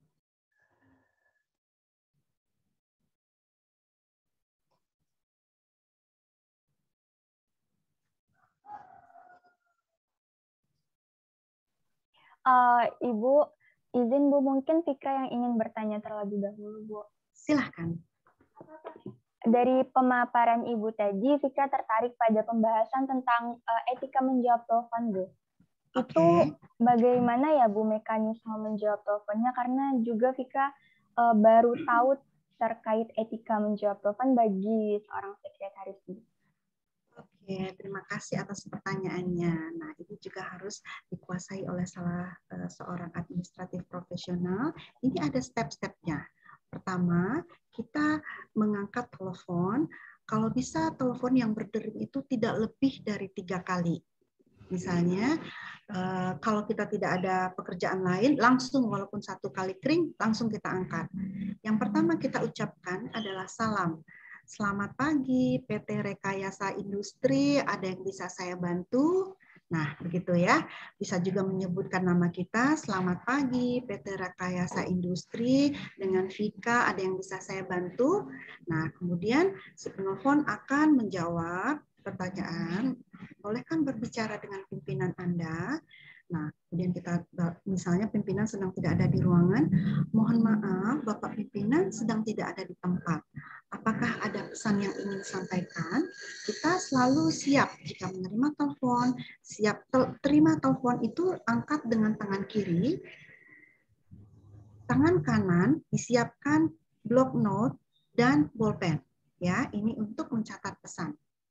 Ibu, izin Bu, mungkin Fikra yang ingin bertanya terlebih dahulu, Bu. Silahkan. Dari pemaparan Ibu tadi, Fikra tertarik pada pembahasan tentang etika menjawab telepon, Bu. Itu bagaimana ya, Bu, mekanisme menjawab teleponnya? Karena juga Fikra baru tahu terkait etika menjawab telepon bagi seorang sekretaris, Bu. Oke, terima kasih atas pertanyaannya. Nah, ini juga harus dikuasai oleh seorang administratif profesional. Ini ada step-stepnya. Pertama, kita mengangkat telepon. Kalau bisa telepon yang berdering itu tidak lebih dari 3 kali. Misalnya, kalau kita tidak ada pekerjaan lain, langsung walaupun 1 kali kering, langsung kita angkat. Yang pertama kita ucapkan adalah salam. Selamat pagi, PT Rekayasa Industri, ada yang bisa saya bantu? Nah, begitu ya. Bisa juga menyebutkan nama kita, selamat pagi, PT Rekayasa Industri, dengan Vika, ada yang bisa saya bantu? Nah, kemudian si penelpon akan menjawab pertanyaan, bolehkan berbicara dengan pimpinan Anda? Nah, kemudian kita, misalnya pimpinan sedang tidak ada di ruangan, mohon maaf, Bapak pimpinan sedang tidak ada di tempat. Apakah ada pesan yang ingin disampaikan? Kita selalu siap jika menerima telepon, siap terima telepon itu angkat dengan tangan kiri, tangan kanan disiapkan blok note dan bolpen. Ya, ini untuk mencatat pesan.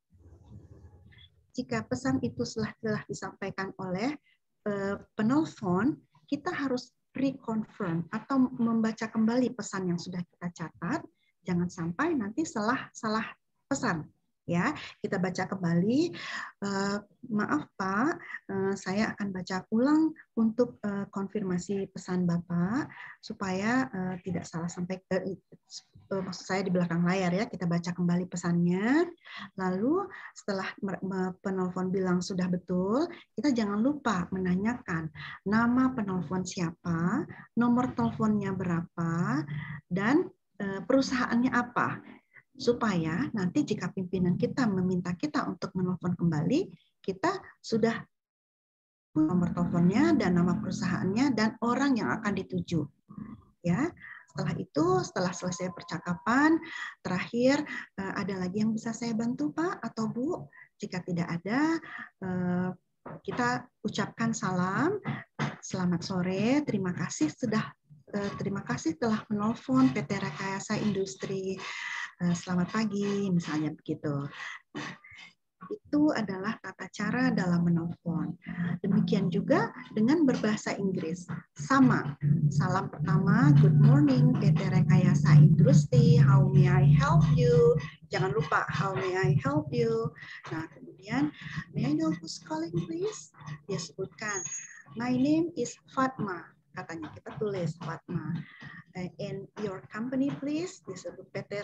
Jika pesan itu telah disampaikan oleh penelpon, kita harus reconfirm atau membaca kembali pesan yang sudah kita catat. Jangan sampai nanti salah pesan. Ya, kita baca kembali. Maaf Pak, saya akan baca ulang untuk konfirmasi pesan Bapak supaya tidak salah sampai maksud saya di belakang layar ya. Kita baca kembali pesannya. Lalu setelah penelpon bilang sudah betul, kita jangan lupa menanyakan nama penelpon siapa, nomor teleponnya berapa, dan perusahaannya apa. Supaya nanti jika pimpinan kita meminta kita untuk menelpon kembali, kita sudah nomor teleponnya dan nama perusahaannya dan orang yang akan dituju. Ya, setelah itu, setelah selesai percakapan, terakhir ada lagi yang bisa saya bantu Pak atau Bu? Jika tidak ada, kita ucapkan salam, selamat sore, terima kasih telah menelpon PT Rekayasa Industri. Selamat pagi, misalnya begitu. Itu adalah tata cara dalam menelpon. Demikian juga dengan berbahasa Inggris. Sama. Salam pertama, good morning, PT Rekayasa Industri, how may I help you? Jangan lupa, how may I help you? Nah, kemudian, may I know who's calling, please? Dia sebutkan, my name is Fatma. Katanya kita tulis Fatma. In your company, please, disebut PT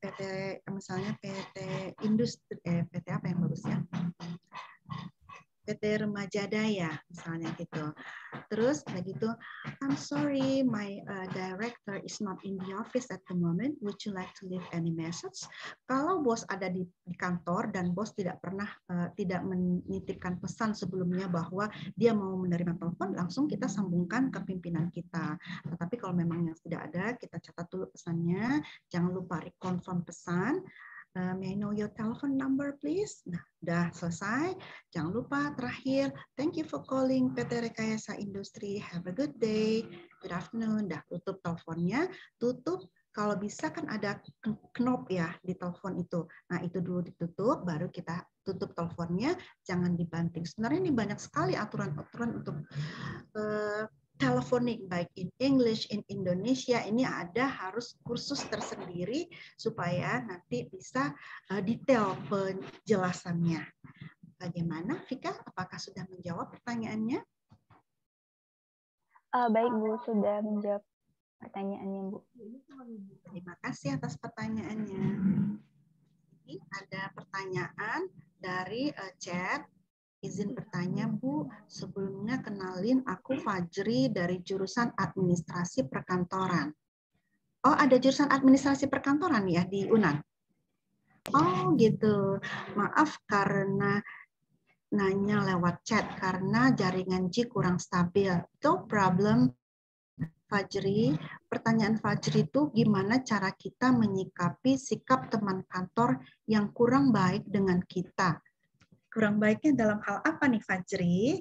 misalnya PT Industri, PT apa yang bagus ya? PT Remaja Daya misalnya gitu. Terus begitu, I'm sorry, my director is not in the office at the moment. Would you like to leave any message? Kalau bos ada di kantor dan bos tidak pernah tidak menitipkan pesan sebelumnya bahwa dia mau menerima telepon, langsung kita sambungkan ke pimpinan kita. Tetapi kalau memang yang tidak ada, kita catat dulu pesannya. Jangan lupa reconfirm pesan. May I know your telephone number, please? Nah, udah selesai. Jangan lupa terakhir, thank you for calling PT Rekayasa Industri. Have a good day. Good afternoon. Dah tutup teleponnya. Tutup. Kalau bisa kan ada knop ya di telepon itu. Nah, itu dulu ditutup, baru kita tutup teleponnya. Jangan dibanting. Sebenarnya ini banyak sekali aturan-aturan untuk teleponik, baik in English, in Indonesia, ini ada harus kursus tersendiri supaya nanti bisa detail penjelasannya. Bagaimana, Vika? Apakah sudah menjawab pertanyaannya? Baik, Bu. Sudah menjawab pertanyaannya, Bu. Terima kasih atas pertanyaannya. Ini ada pertanyaan dari chat. Izin bertanya, Bu, sebelumnya kenalin aku Fajri dari jurusan administrasi perkantoran. Oh, ada jurusan administrasi perkantoran ya di UNAN? Oh, gitu. Maaf karena nanya lewat chat, karena jaringan J kurang stabil. No problem, Fajri. Pertanyaan Fajri itu gimana cara kita menyikapi sikap teman kantor yang kurang baik dengan kita? Kurang baiknya dalam hal apa nih, Fajri?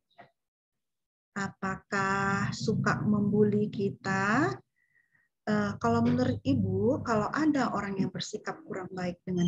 Apakah suka membuli kita? Kalau menurut Ibu, kalau ada orang yang bersikap kurang baik dengan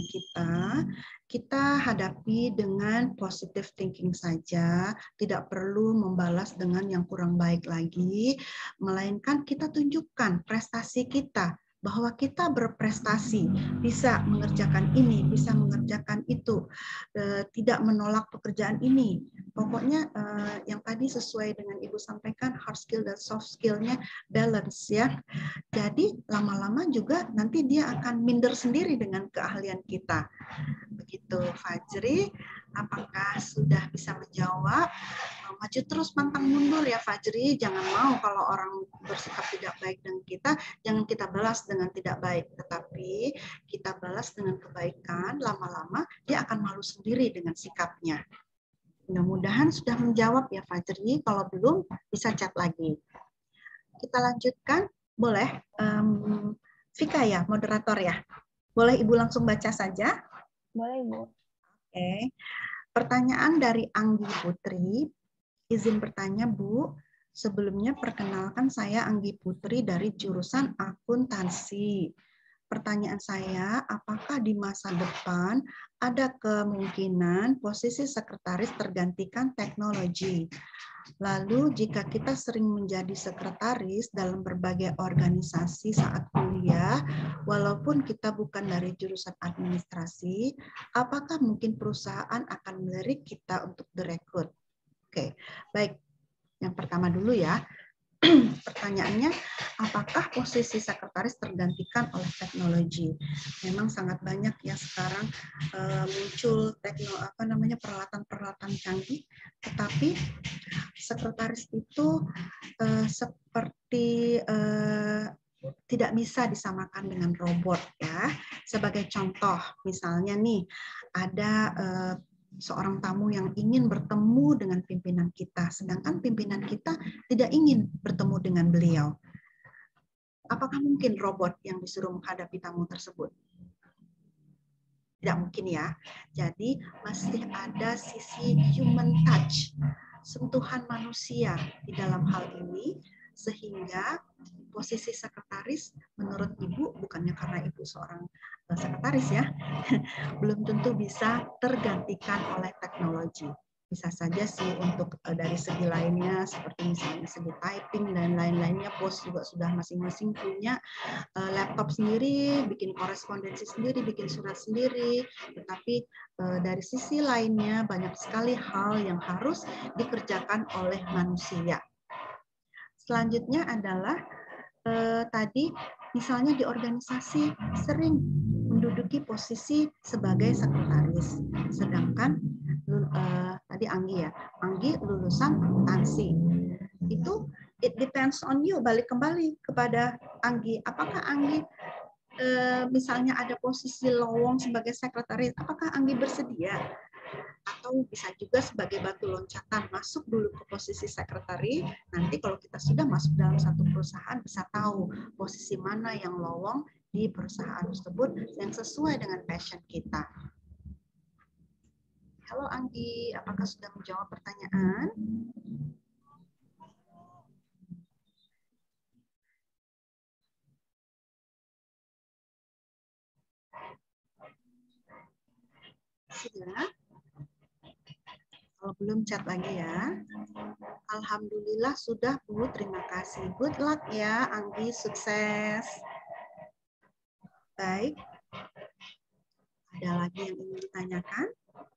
kita hadapi dengan positive thinking saja, tidak perlu membalas dengan yang kurang baik lagi, melainkan kita tunjukkan prestasi kita, bahwa kita berprestasi, bisa mengerjakan ini, bisa mengerjakan itu, tidak menolak pekerjaan ini. Pokoknya yang tadi sesuai dengan Ibu sampaikan, hard skill dan soft skill-nya balance ya. Jadi lama-lama juga nanti dia akan minder sendiri dengan keahlian kita. Begitu, Fajri. Apakah sudah bisa menjawab? Maju terus pantang mundur ya, Fajri. Jangan mau kalau orang bersikap tidak baik dengan kita, jangan kita balas dengan tidak baik. Tetapi kita balas dengan kebaikan, lama-lama dia akan malu sendiri dengan sikapnya. Mudah-mudahan sudah menjawab ya, Fajri. Kalau belum, bisa chat lagi. Kita lanjutkan. Boleh? Vika ya, moderator ya. Boleh Ibu langsung baca saja? Boleh, Bu. Oke. Pertanyaan dari Anggi Putri. Izin bertanya, Bu. Sebelumnya perkenalkan saya Anggi Putri dari jurusan akuntansi. Pertanyaan saya, apakah di masa depan ada kemungkinan posisi sekretaris tergantikan teknologi? Lalu jika kita sering menjadi sekretaris dalam berbagai organisasi saat kuliah, walaupun kita bukan dari jurusan administrasi, apakah mungkin perusahaan akan melirik kita untuk direkrut? Oke, baik. Yang pertama dulu ya. Pertanyaannya, apakah posisi sekretaris tergantikan oleh teknologi? Memang sangat banyak ya sekarang muncul peralatan-peralatan canggih, tetapi sekretaris itu seperti tidak bisa disamakan dengan robot ya. Sebagai contoh, misalnya nih ada seorang tamu yang ingin bertemu dengan pimpinan kita, sedangkan pimpinan kita tidak ingin bertemu dengan beliau. Apakah mungkin robot yang disuruh menghadapi tamu tersebut? Tidak mungkin ya. Jadi masih ada sisi human touch, sentuhan manusia di dalam hal ini, sehingga posisi sekretaris menurut Ibu, bukannya karena Ibu seorang sekretaris ya, belum tentu bisa tergantikan oleh teknologi. Bisa saja sih untuk dari segi lainnya, seperti misalnya segi typing dan lain-lainnya, bos juga sudah masing-masing punya laptop sendiri, bikin korespondensi sendiri, bikin surat sendiri, tetapi dari sisi lainnya banyak sekali hal yang harus dikerjakan oleh manusia. Selanjutnya adalah tadi misalnya di organisasi sering menduduki posisi sebagai sekretaris, sedangkan tadi Anggi ya, Anggi lulusan akuntansi. Itu it depends on you, balik kembali kepada Anggi. Apakah Anggi misalnya ada posisi lowong sebagai sekretaris, apakah Anggi bersedia? Atau bisa juga sebagai batu loncatan, masuk dulu ke posisi sekretaris, nanti kalau kita sudah masuk dalam satu perusahaan bisa tahu posisi mana yang lowong di perusahaan tersebut yang sesuai dengan passion kita. Halo Anggi, apakah sudah menjawab pertanyaan? Sudah? Kalau belum chat lagi ya. Alhamdulillah sudah Bu, terima kasih. Good luck ya Anggi, sukses. Baik. Ada lagi yang ingin ditanyakan?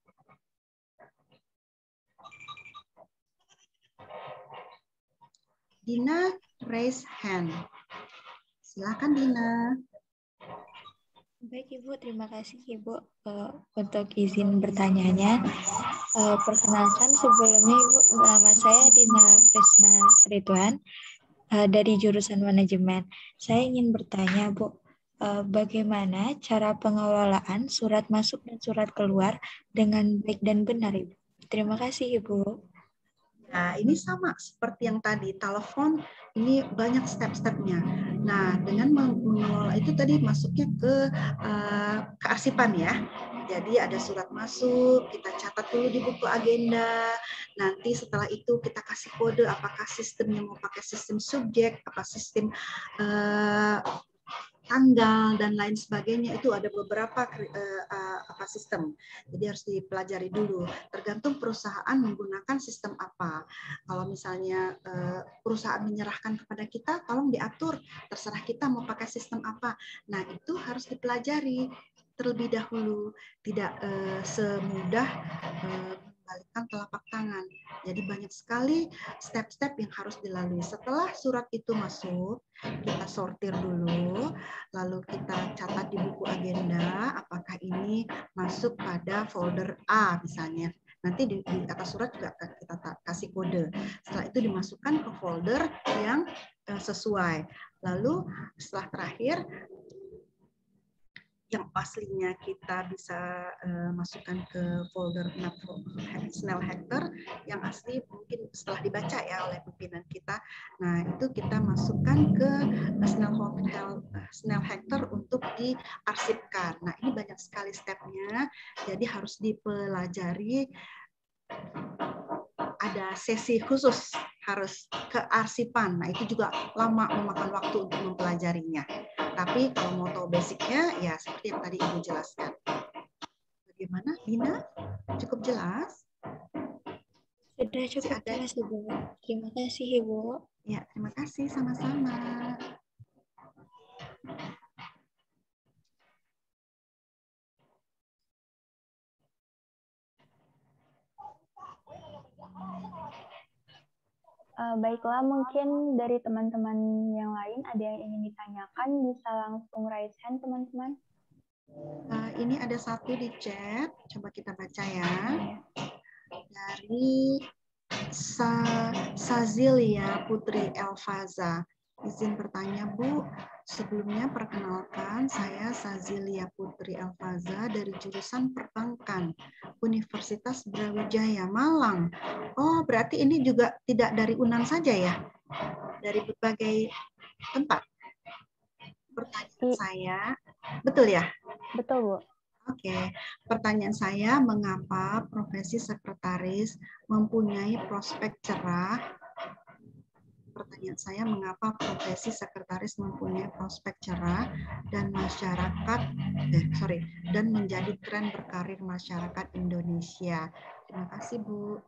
Dina raise hand. Silakan Dina. Baik Ibu, terima kasih Ibu untuk izin bertanyanya. Perkenalkan sebelumnya Ibu, nama saya Dina Krisna Ridwan dari jurusan manajemen. Saya ingin bertanya Bu, bagaimana cara pengelolaan surat masuk dan surat keluar dengan baik dan benar Ibu? Terima kasih Ibu. Nah, ini sama seperti yang tadi, telepon ini banyak step-stepnya. Nah, dengan mengelola itu tadi masuknya ke kearsipan ya. Jadi ada surat masuk, kita catat dulu di buku agenda. Nanti setelah itu kita kasih kode apakah sistemnya mau pakai sistem subjek, apa sistem tanggal dan lain sebagainya. Itu ada beberapa sistem. Jadi harus dipelajari dulu. Tergantung perusahaan menggunakan sistem apa. Kalau misalnya perusahaan menyerahkan kepada kita, tolong diatur. Terserah kita mau pakai sistem apa. Nah, itu harus dipelajari terlebih dahulu. Tidak semudah membalikkan telapak tangan. Jadi banyak sekali step-step yang harus dilalui. Setelah surat itu masuk, kita sortir dulu, lalu kita catat di buku agenda apakah ini masuk pada folder A misalnya. Nanti di atas surat juga kita kasih kode. Setelah itu dimasukkan ke folder yang sesuai. Lalu setelah terakhir, yang aslinya kita bisa masukkan ke folder Snell Hector, yang asli mungkin setelah dibaca ya oleh pimpinan kita. Nah, itu kita masukkan ke Snell Hector untuk diarsipkan. Nah, ini banyak sekali stepnya, jadi harus dipelajari. Ada sesi khusus harus kearsipan. Nah, itu juga lama memakan waktu untuk mempelajarinya. Tapi kalau mau tahu basicnya, ya seperti yang tadi Ibu jelaskan. Bagaimana, Dina? Cukup jelas? Sudah cukup jelas, Ibu. Terima kasih, Ibu. Ya, terima kasih. Sama-sama. Baiklah, mungkin dari teman-teman yang lain ada yang ingin ditanyakan, bisa langsung raise hand, teman-teman. Ini ada satu di chat, coba kita baca ya. Dari Sazilia Putri Elfaza. Izin bertanya, Bu. Sebelumnya perkenalkan, saya Sazilia Putri Elfaza dari jurusan Perbankan, Universitas Brawijaya, Malang. Oh, berarti ini juga tidak dari UNAN saja ya? Dari berbagai tempat. Pertanyaan saya, betul ya? Betul, Bu. Oke, pertanyaan saya, mengapa profesi sekretaris mempunyai prospek cerah? Pertanyaan saya, mengapa profesi sekretaris mempunyai prospek cerah dan dan menjadi tren berkarir masyarakat Indonesia? Terima kasih, Bu.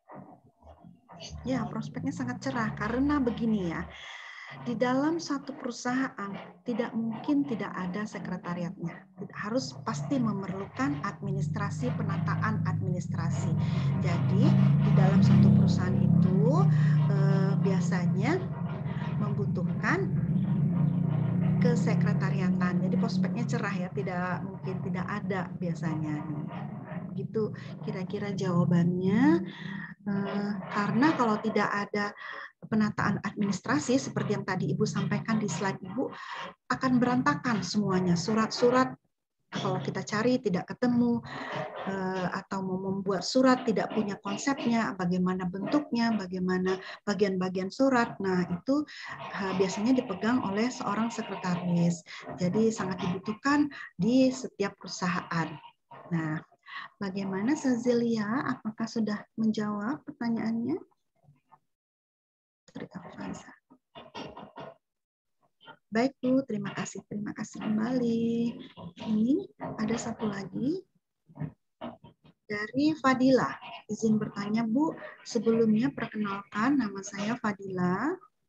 Ya, prospeknya sangat cerah karena begini ya. Di dalam satu perusahaan tidak mungkin tidak ada sekretariatnya. Harus pasti memerlukan administrasi, penataan administrasi. Jadi di dalam satu perusahaan itu biasanya membutuhkan kesekretariatan. Jadi prospeknya cerah ya, tidak mungkin tidak ada biasanya. Begitu kira-kira jawabannya. Karena kalau tidak ada penataan administrasi seperti yang tadi Ibu sampaikan di slide Ibu, akan berantakan semuanya. Surat-surat kalau kita cari tidak ketemu, atau mau membuat surat tidak punya konsepnya, bagaimana bentuknya, bagaimana bagian-bagian surat. Nah, itu biasanya dipegang oleh seorang sekretaris. Jadi sangat dibutuhkan di setiap perusahaan. Nah, bagaimana Sazilia? Apakah sudah menjawab pertanyaannya? Baik Bu, terima kasih kembali. Ini ada satu lagi dari Fadila. Izin bertanya Bu, sebelumnya perkenalkan, nama saya Fadila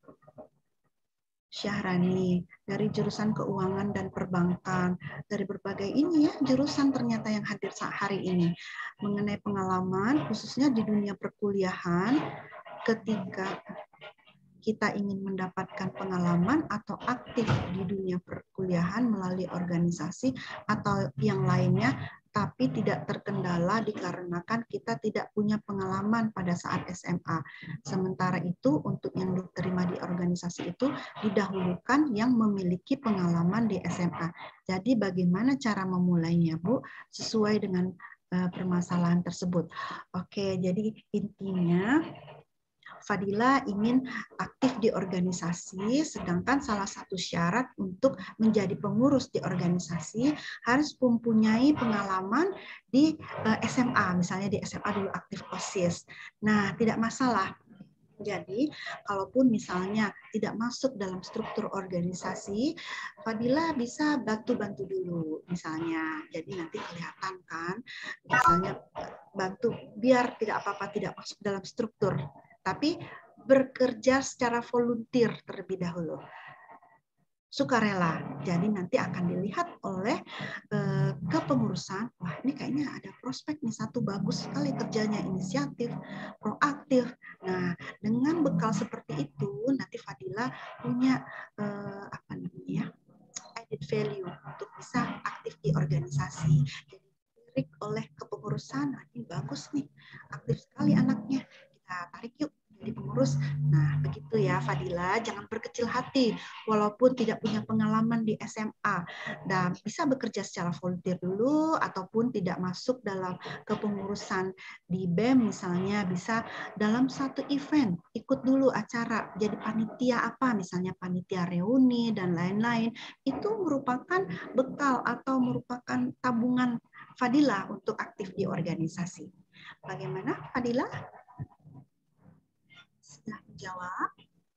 Syahrani dari jurusan Keuangan dan Perbankan. Dari berbagai ini ya jurusan ternyata yang hadir hari ini. Mengenai pengalaman khususnya di dunia perkuliahan ketika kita ingin mendapatkan pengalaman atau aktif di dunia perkuliahan melalui organisasi atau yang lainnya, tapi tidak terkendala dikarenakan kita tidak punya pengalaman pada saat SMA. Sementara itu, untuk yang diterima di organisasi itu didahulukan yang memiliki pengalaman di SMA. Jadi bagaimana cara memulainya, Bu? Sesuai dengan permasalahan tersebut. Oke, jadi intinya Fadila ingin aktif di organisasi, sedangkan salah satu syarat untuk menjadi pengurus di organisasi harus mempunyai pengalaman di SMA, misalnya di SMA dulu aktif OSIS. Nah, tidak masalah. Jadi, kalaupun misalnya tidak masuk dalam struktur organisasi, Fadila bisa bantu-bantu dulu, misalnya. Jadi nanti kelihatan kan, misalnya bantu biar tidak apa-apa tidak masuk dalam struktur, tapi bekerja secara volunteer terlebih dahulu. Sukarela. Jadi nanti akan dilihat oleh kepengurusan, wah ini kayaknya ada prospek nih, satu bagus sekali kerjanya, inisiatif, proaktif. Nah, dengan bekal seperti itu nanti Fadila punya apa namanya? Added value untuk bisa aktif di organisasi. Jadi dilirik oleh kepengurusan, nah, ini bagus nih, aktif sekali anaknya. Kita tarik yuk jadi pengurus. Nah, begitu ya Fadila, jangan berkecil hati walaupun tidak punya pengalaman di SMA dan bisa bekerja secara volunteer dulu ataupun tidak masuk dalam kepengurusan di BEM misalnya, bisa dalam satu event ikut dulu acara jadi panitia apa, misalnya panitia reuni dan lain-lain. Itu merupakan bekal atau merupakan tabungan Fadila untuk aktif di organisasi. Bagaimana Fadila? Sudah menjawab?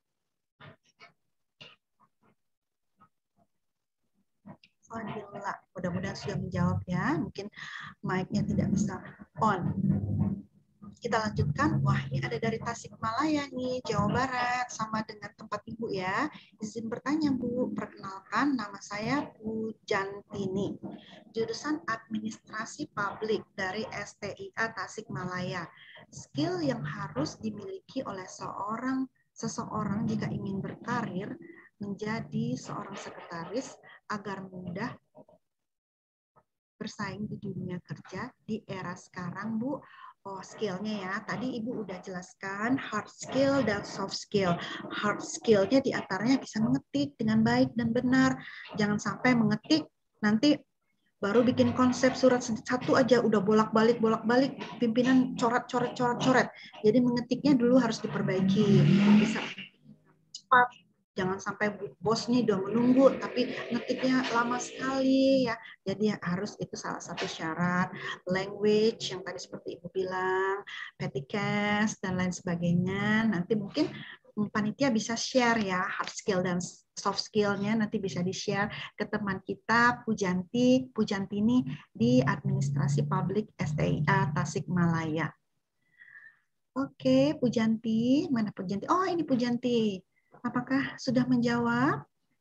Fadila, mudah-mudahan sudah menjawab ya. Mungkin mic-nya tidak bisa on. Kita lanjutkan. Wah, ini ada dari Tasikmalaya nih, Jawa Barat, sama dengan tempat Ibu ya. Izin bertanya Bu, perkenalkan nama saya Pujantini, jurusan Administrasi Publik dari STIA Tasikmalaya. Skill yang harus dimiliki oleh seseorang jika ingin berkarir menjadi seorang sekretaris agar mudah bersaing di dunia kerja di era sekarang, Bu. Oh, skillnya ya. Tadi Ibu udah jelaskan hard skill dan soft skill. Hard skill-nya diantaranya bisa mengetik dengan baik dan benar. Jangan sampai mengetik nanti baru bikin konsep surat satu aja udah bolak-balik pimpinan coret. Jadi mengetiknya dulu harus diperbaiki. Bisa cepat. Jangan sampai bos nih udah menunggu tapi ngetiknya lama sekali ya. Jadi harus itu salah satu syarat. Language yang tadi seperti Ibu bilang, petty cash dan lain sebagainya. Nanti mungkin panitia bisa share ya hard skill dan soft skill-nya nanti bisa di-share ke teman kita Pujantini di Administrasi Publik STIA Tasikmalaya. Oke, Pujanti, mana Pujanti? Oh, ini Pujanti. Apakah sudah menjawab?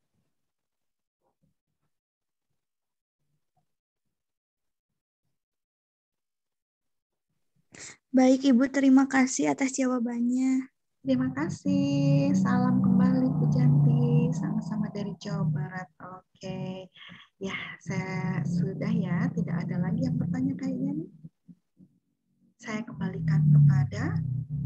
Baik, Ibu. Terima kasih atas jawabannya. Terima kasih. Salam kembali, Pujanti. Sama-sama dari Jawa Barat. Oke. Ya, saya sudah ya. Tidak ada lagi yang bertanya kayaknya nih. Saya kembalikan kepada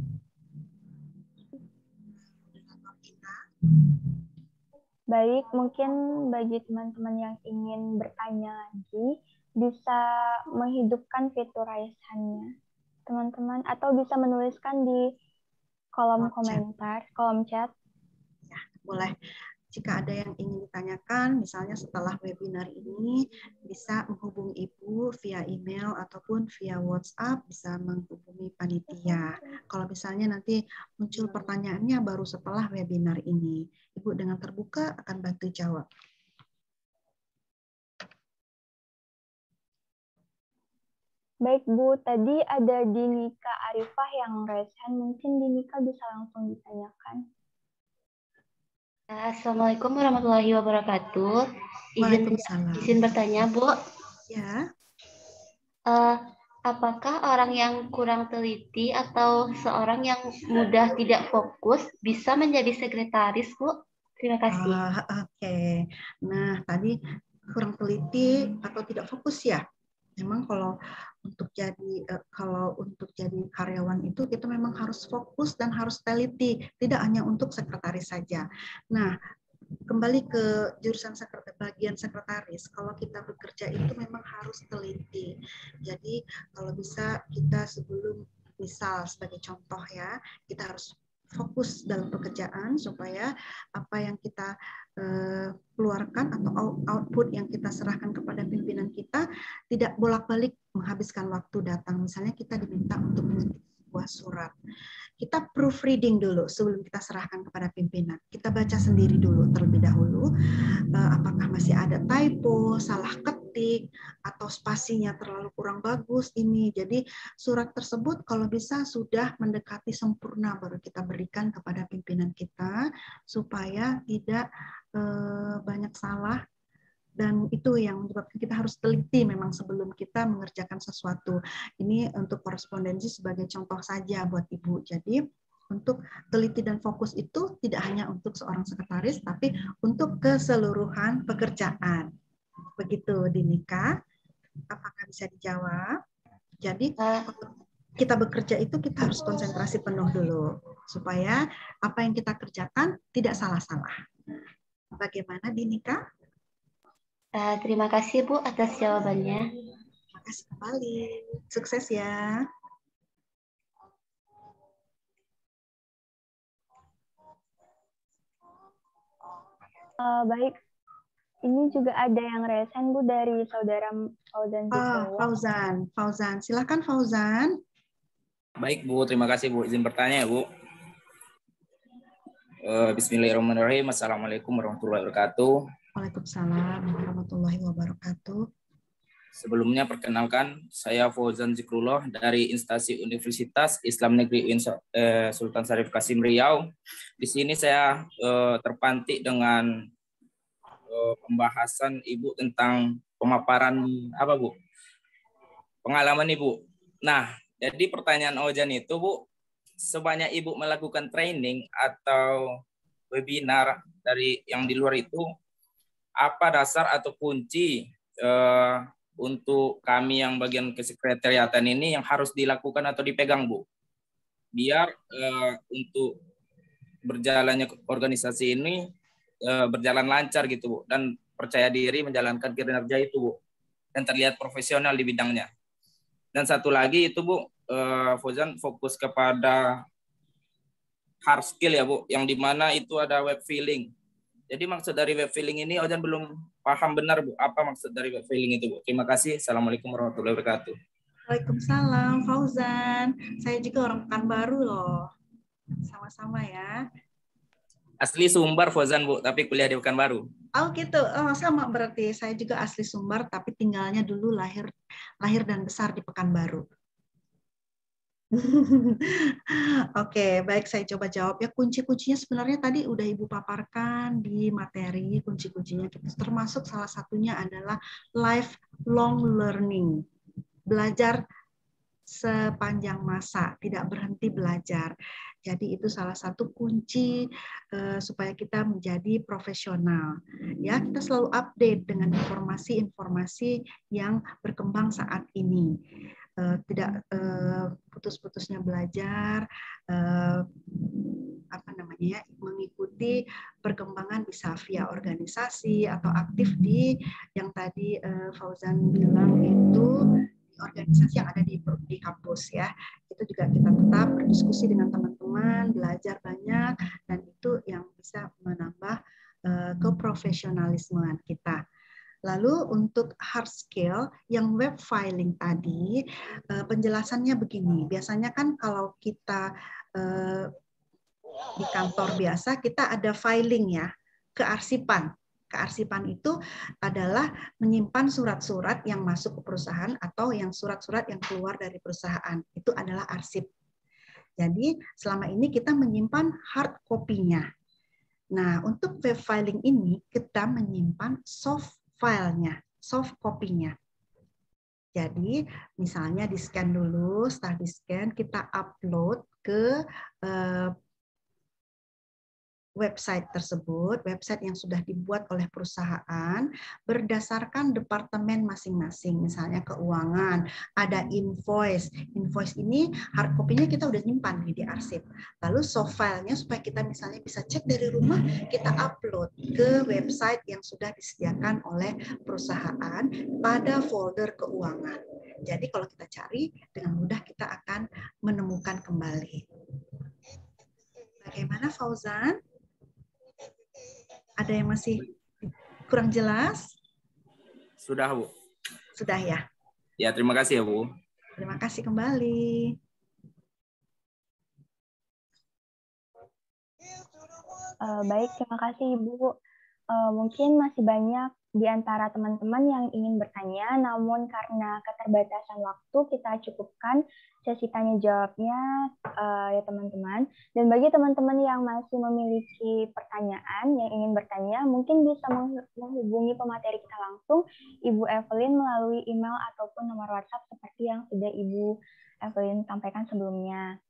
kita. Baik, mungkin bagi teman-teman yang ingin bertanya lagi, bisa menghidupkan fitur raise hand-nya, teman-teman, atau bisa menuliskan di kolom komentar, kolom chat. Ya, boleh. Jika ada yang ingin ditanyakan, misalnya setelah webinar ini, bisa menghubungi Ibu via email ataupun via WhatsApp, bisa menghubungi panitia. Kalau misalnya nanti muncul pertanyaannya baru setelah webinar ini, Ibu dengan terbuka akan bantu jawab. Baik Bu, tadi ada Dinika Arifah yang raise hand, mungkin Dinika bisa langsung ditanyakan. Assalamualaikum warahmatullahi wabarakatuh. Izin bertanya, Bu. Ya. Apakah orang yang kurang teliti atau seorang yang mudah tidak fokus bisa menjadi sekretaris, Bu? Terima kasih. Oke. Nah, tadi kurang teliti atau tidak fokus ya. Memang kalau untuk jadi karyawan itu kita memang harus fokus dan harus teliti, tidak hanya untuk sekretaris saja. Nah, kembali ke jurusan bagian sekretaris, kalau kita bekerja itu memang harus teliti. Jadi kalau bisa kita sebelum, misal sebagai contoh ya, kita harus fokus dalam pekerjaan supaya apa yang kita keluarkan atau output yang kita serahkan kepada pimpinan kita tidak bolak-balik menghabiskan waktu datang. Misalnya kita diminta untuk mengetik sebuah surat. Kita proofreading dulu sebelum kita serahkan kepada pimpinan. Kita baca sendiri dulu terlebih dahulu, apakah masih ada typo, salah ketik, atau spasinya terlalu kurang bagus ini. Jadi surat tersebut kalau bisa sudah mendekati sempurna baru kita berikan kepada pimpinan kita supaya tidak banyak salah. Dan itu yang menyebabkan kita harus teliti memang sebelum kita mengerjakan sesuatu. Ini untuk korespondensi sebagai contoh saja buat Ibu. Jadi untuk teliti dan fokus itu tidak hanya untuk seorang sekretaris, tapi untuk keseluruhan pekerjaan. Begitu, Dinika. Apakah bisa dijawab? Jadi kita bekerja itu kita harus konsentrasi penuh dulu supaya apa yang kita kerjakan tidak salah-salah. Bagaimana, Dinika? Terima kasih, Bu, atas jawabannya. Terima kasih kembali. Sukses ya. Baik, ini juga ada yang raise hand, Bu, dari saudara Fauzan Zikrullah. Fauzan. Silakan Fauzan. Baik, Bu. Terima kasih, Bu. Izin bertanya, Bu. Bismillahirrahmanirrahim. Assalamualaikum warahmatullahi wabarakatuh. Waalaikumsalam warahmatullahi wabarakatuh. Sebelumnya perkenalkan, saya Fauzan Zikrullah dari Instansi Universitas Islam Negeri Sultan Syarif Qasim Riau. Di sini saya terpantik dengan pembahasan Ibu tentang pemaparan apa, Bu? Pengalaman Ibu. Nah, jadi pertanyaan Ojan itu, Bu, sebanyak Ibu melakukan training atau webinar dari yang di luar itu, apa dasar atau kunci untuk kami yang bagian kesekretariatan ini yang harus dilakukan atau dipegang, Bu? Biar untuk berjalannya organisasi ini berjalan lancar gitu, Bu, dan percaya diri menjalankan kinerja itu, Bu, dan terlihat profesional di bidangnya. Dan satu lagi itu, Bu, Fauzan fokus kepada hard skill ya, Bu, yang dimana itu ada web filling. Jadi maksud dari web filling ini Ojan belum paham benar, Bu, apa maksud dari web filling itu, Bu. Terima kasih. Assalamualaikum warahmatullahi wabarakatuh. Waalaikumsalam, Fauzan. Saya juga orang Pekanbaru loh. Sama-sama ya. Asli Sumbar, Fauzan, Bu, tapi kuliah di Pekanbaru. Oh gitu, sama berarti. Saya juga asli Sumbar, tapi tinggalnya dulu lahir dan besar di Pekanbaru. Oke, baik, saya coba jawab ya. Kunci-kuncinya sebenarnya tadi udah Ibu paparkan di materi. Kunci-kuncinya termasuk salah satunya adalah lifelong learning. Belajar sepanjang masa, tidak berhenti belajar. Jadi itu salah satu kunci supaya kita menjadi profesional. Ya, kita selalu update dengan informasi-informasi yang berkembang saat ini. tidak putus-putusnya belajar, mengikuti perkembangan bisa via organisasi atau aktif di yang tadi Fauzan bilang itu organisasi yang ada di kampus ya. Itu juga kita tetap berdiskusi dengan teman-teman, belajar banyak, dan itu yang bisa menambah keprofesionalismean kita. Lalu untuk hard skill yang web filing tadi, penjelasannya begini. Biasanya kan kalau kita di kantor biasa kita ada filing ya, kearsipan. Kearsipan itu adalah menyimpan surat-surat yang masuk ke perusahaan atau yang surat-surat yang keluar dari perusahaan. Itu adalah arsip. Jadi selama ini kita menyimpan hard copy-nya. Nah, untuk web filing ini kita menyimpan soft filenya, soft copy-nya. Jadi misalnya di-scan dulu, setelah di-scan kita upload ke website tersebut, website yang sudah dibuat oleh perusahaan berdasarkan departemen masing-masing, misalnya keuangan, ada invoice. Invoice ini hard copy-nya kita udah nyimpan di arsip. Lalu soft file-nya supaya kita misalnya bisa cek dari rumah, kita upload ke website yang sudah disediakan oleh perusahaan pada folder keuangan. Jadi kalau kita cari, dengan mudah kita akan menemukan kembali. Bagaimana Fauzan? Ada yang masih kurang jelas? Sudah, Bu. Sudah ya? Ya, terima kasih ya, Bu. Terima kasih kembali. Baik, terima kasih Ibu. Mungkin masih banyak di antara teman-teman yang ingin bertanya, namun karena keterbatasan waktu kita cukupkan sesi tanya jawabnya ya teman-teman. Dan bagi teman-teman yang masih memiliki pertanyaan, yang ingin bertanya, mungkin bisa menghubungi pemateri kita langsung, Ibu Evelyn melalui email ataupun nomor WhatsApp seperti yang sudah Ibu Evelyn sampaikan sebelumnya.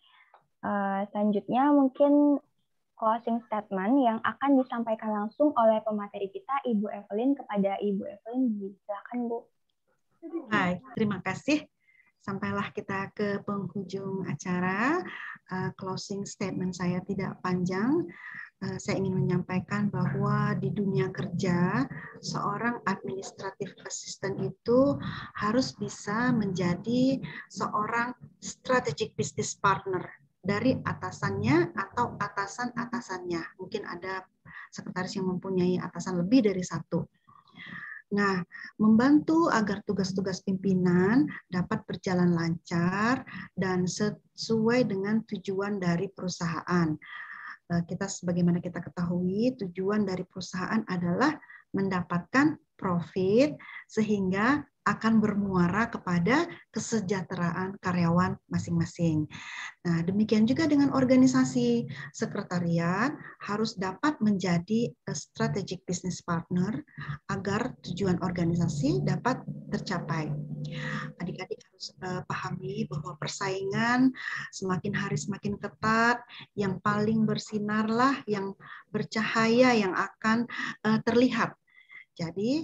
Selanjutnya mungkin closing statement yang akan disampaikan langsung oleh pemateri kita, Ibu Evelyn, kepada Ibu Evelyn. Silakan, Bu. Baik, terima kasih. Sampailah kita ke penghujung acara. Closing statement saya tidak panjang. Saya ingin menyampaikan bahwa di dunia kerja, seorang administrative assistant itu harus bisa menjadi seorang strategic business partner dari atasannya atau atasan-atasannya. Mungkin ada sekretaris yang mempunyai atasan lebih dari satu. Nah, membantu agar tugas-tugas pimpinan dapat berjalan lancar dan sesuai dengan tujuan dari perusahaan. Kita sebagaimana kita ketahui, tujuan dari perusahaan adalah mendapatkan profit sehingga akan bermuara kepada kesejahteraan karyawan masing-masing. Nah, demikian juga dengan organisasi. Sekretariat harus dapat menjadi strategic business partner agar tujuan organisasi dapat tercapai. Adik-adik harus pahami bahwa persaingan semakin hari semakin ketat, yang paling bersinarlah, yang bercahaya yang akan terlihat. Jadi,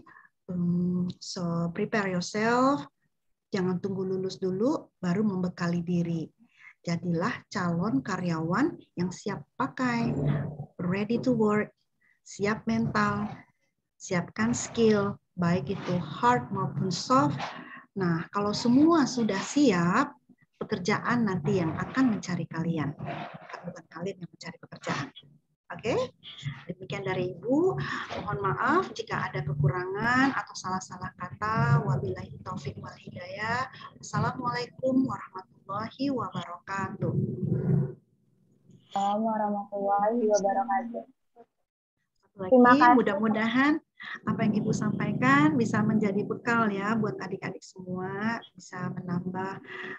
so prepare yourself, jangan tunggu lulus dulu baru membekali diri. Jadilah calon karyawan yang siap pakai, ready to work, siap mental, siapkan skill, baik itu hard maupun soft. Nah, kalau semua sudah siap, pekerjaan nanti yang akan mencari kalian, bukan kalian yang mencari pekerjaan. Oke, demikian dari Ibu. Mohon maaf jika ada kekurangan atau salah-salah kata. Wabillahi taufik wal hidayah. Assalamualaikum warahmatullahi wabarakatuh. Assalamualaikum warahmatullahi wabarakatuh. Terima kasih. Mudah-mudahan apa yang Ibu sampaikan bisa menjadi bekal ya buat adik-adik semua, bisa menambah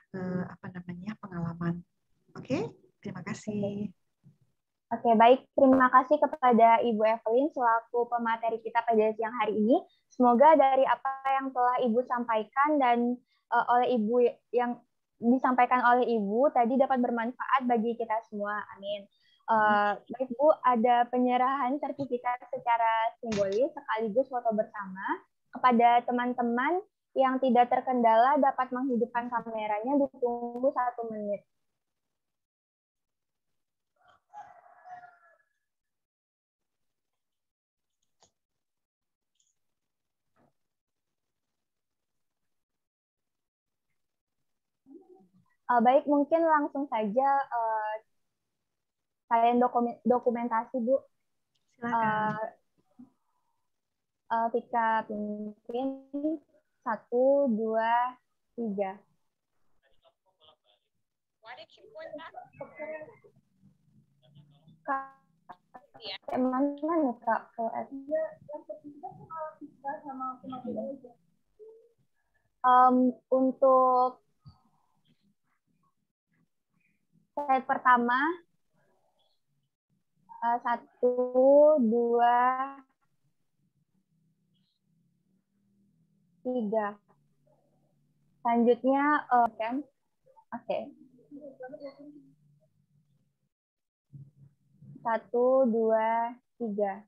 pengalaman. Oke, terima kasih. Oke, baik. Terima kasih kepada Ibu Evelyn selaku pemateri kita pada siang hari ini. Semoga dari apa yang telah Ibu sampaikan dan oleh Ibu yang disampaikan oleh Ibu tadi dapat bermanfaat bagi kita semua. Amin. Baik Bu, ada penyerahan sertifikat secara simbolis sekaligus foto bersama kepada teman-teman yang tidak terkendala dapat menghidupkan kameranya ditunggu 1 menit. Baik, mungkin langsung saja kalian dokumentasi, Bu. Silakan. Tika pimpin 1, 2, 3. Kak, mana nih Kak? Untuk slide pertama, 1, 2, 3. Selanjutnya, kan? Oke. 1, 2, 3.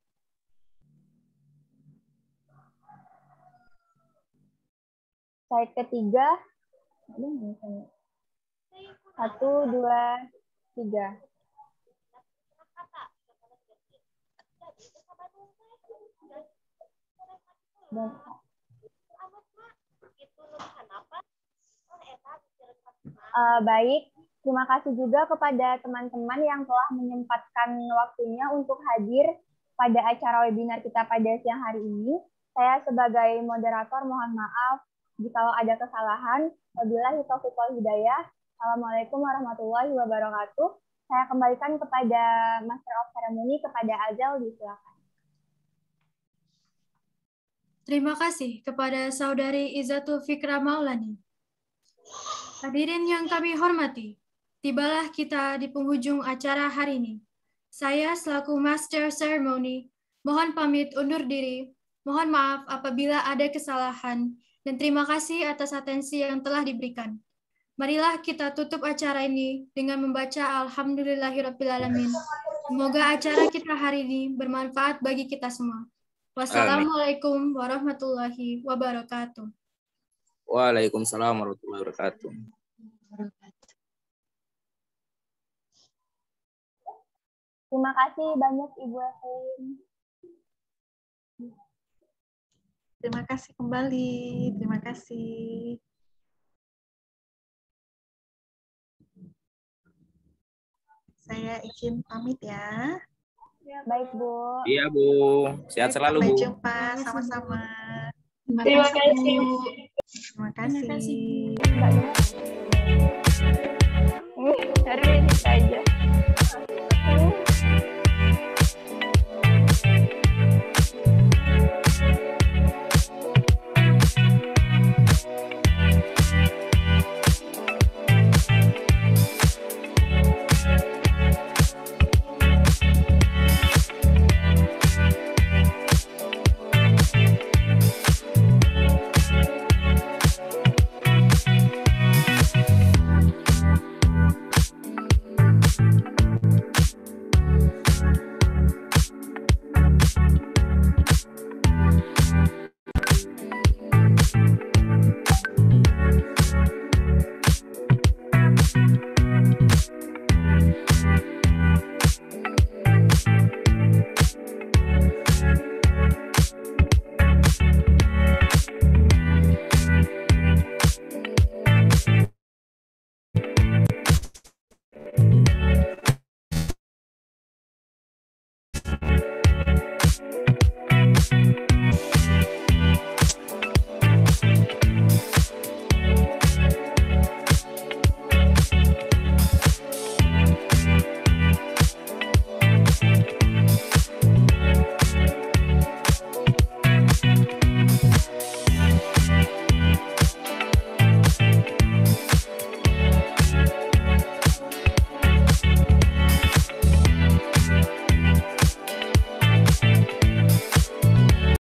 Slide ketiga. 1, 2, 3. Baik, terima kasih juga kepada teman-teman yang telah menyempatkan waktunya untuk hadir pada acara webinar kita pada siang hari ini. Saya sebagai moderator mohon maaf jika ada kesalahan. Wabillahi taufiq wal hidayah. Assalamualaikum warahmatullahi wabarakatuh. Saya kembalikan kepada Master of Ceremony, kepada Azal, disilakan. Terima kasih kepada Saudari Izzatul Fikra Maulani. Hadirin yang kami hormati, tibalah kita di penghujung acara hari ini. Saya selaku Master Ceremony, mohon pamit undur diri, mohon maaf apabila ada kesalahan, dan terima kasih atas atensi yang telah diberikan. Marilah kita tutup acara ini dengan membaca Alhamdulillahirrabbilalamin. Semoga acara kita hari ini bermanfaat bagi kita semua. Wassalamualaikum warahmatullahi wabarakatuh. Waalaikumsalam warahmatullahi wabarakatuh. Terima kasih banyak Ibu Evelyn. Terima kasih kembali. Terima kasih. Saya izin pamit ya. Baik, Bu. Iya, Bu. Sehat selalu, Bu. Sampai jumpa sama-sama. Terima kasih, Bu. Terima kasih. Mbak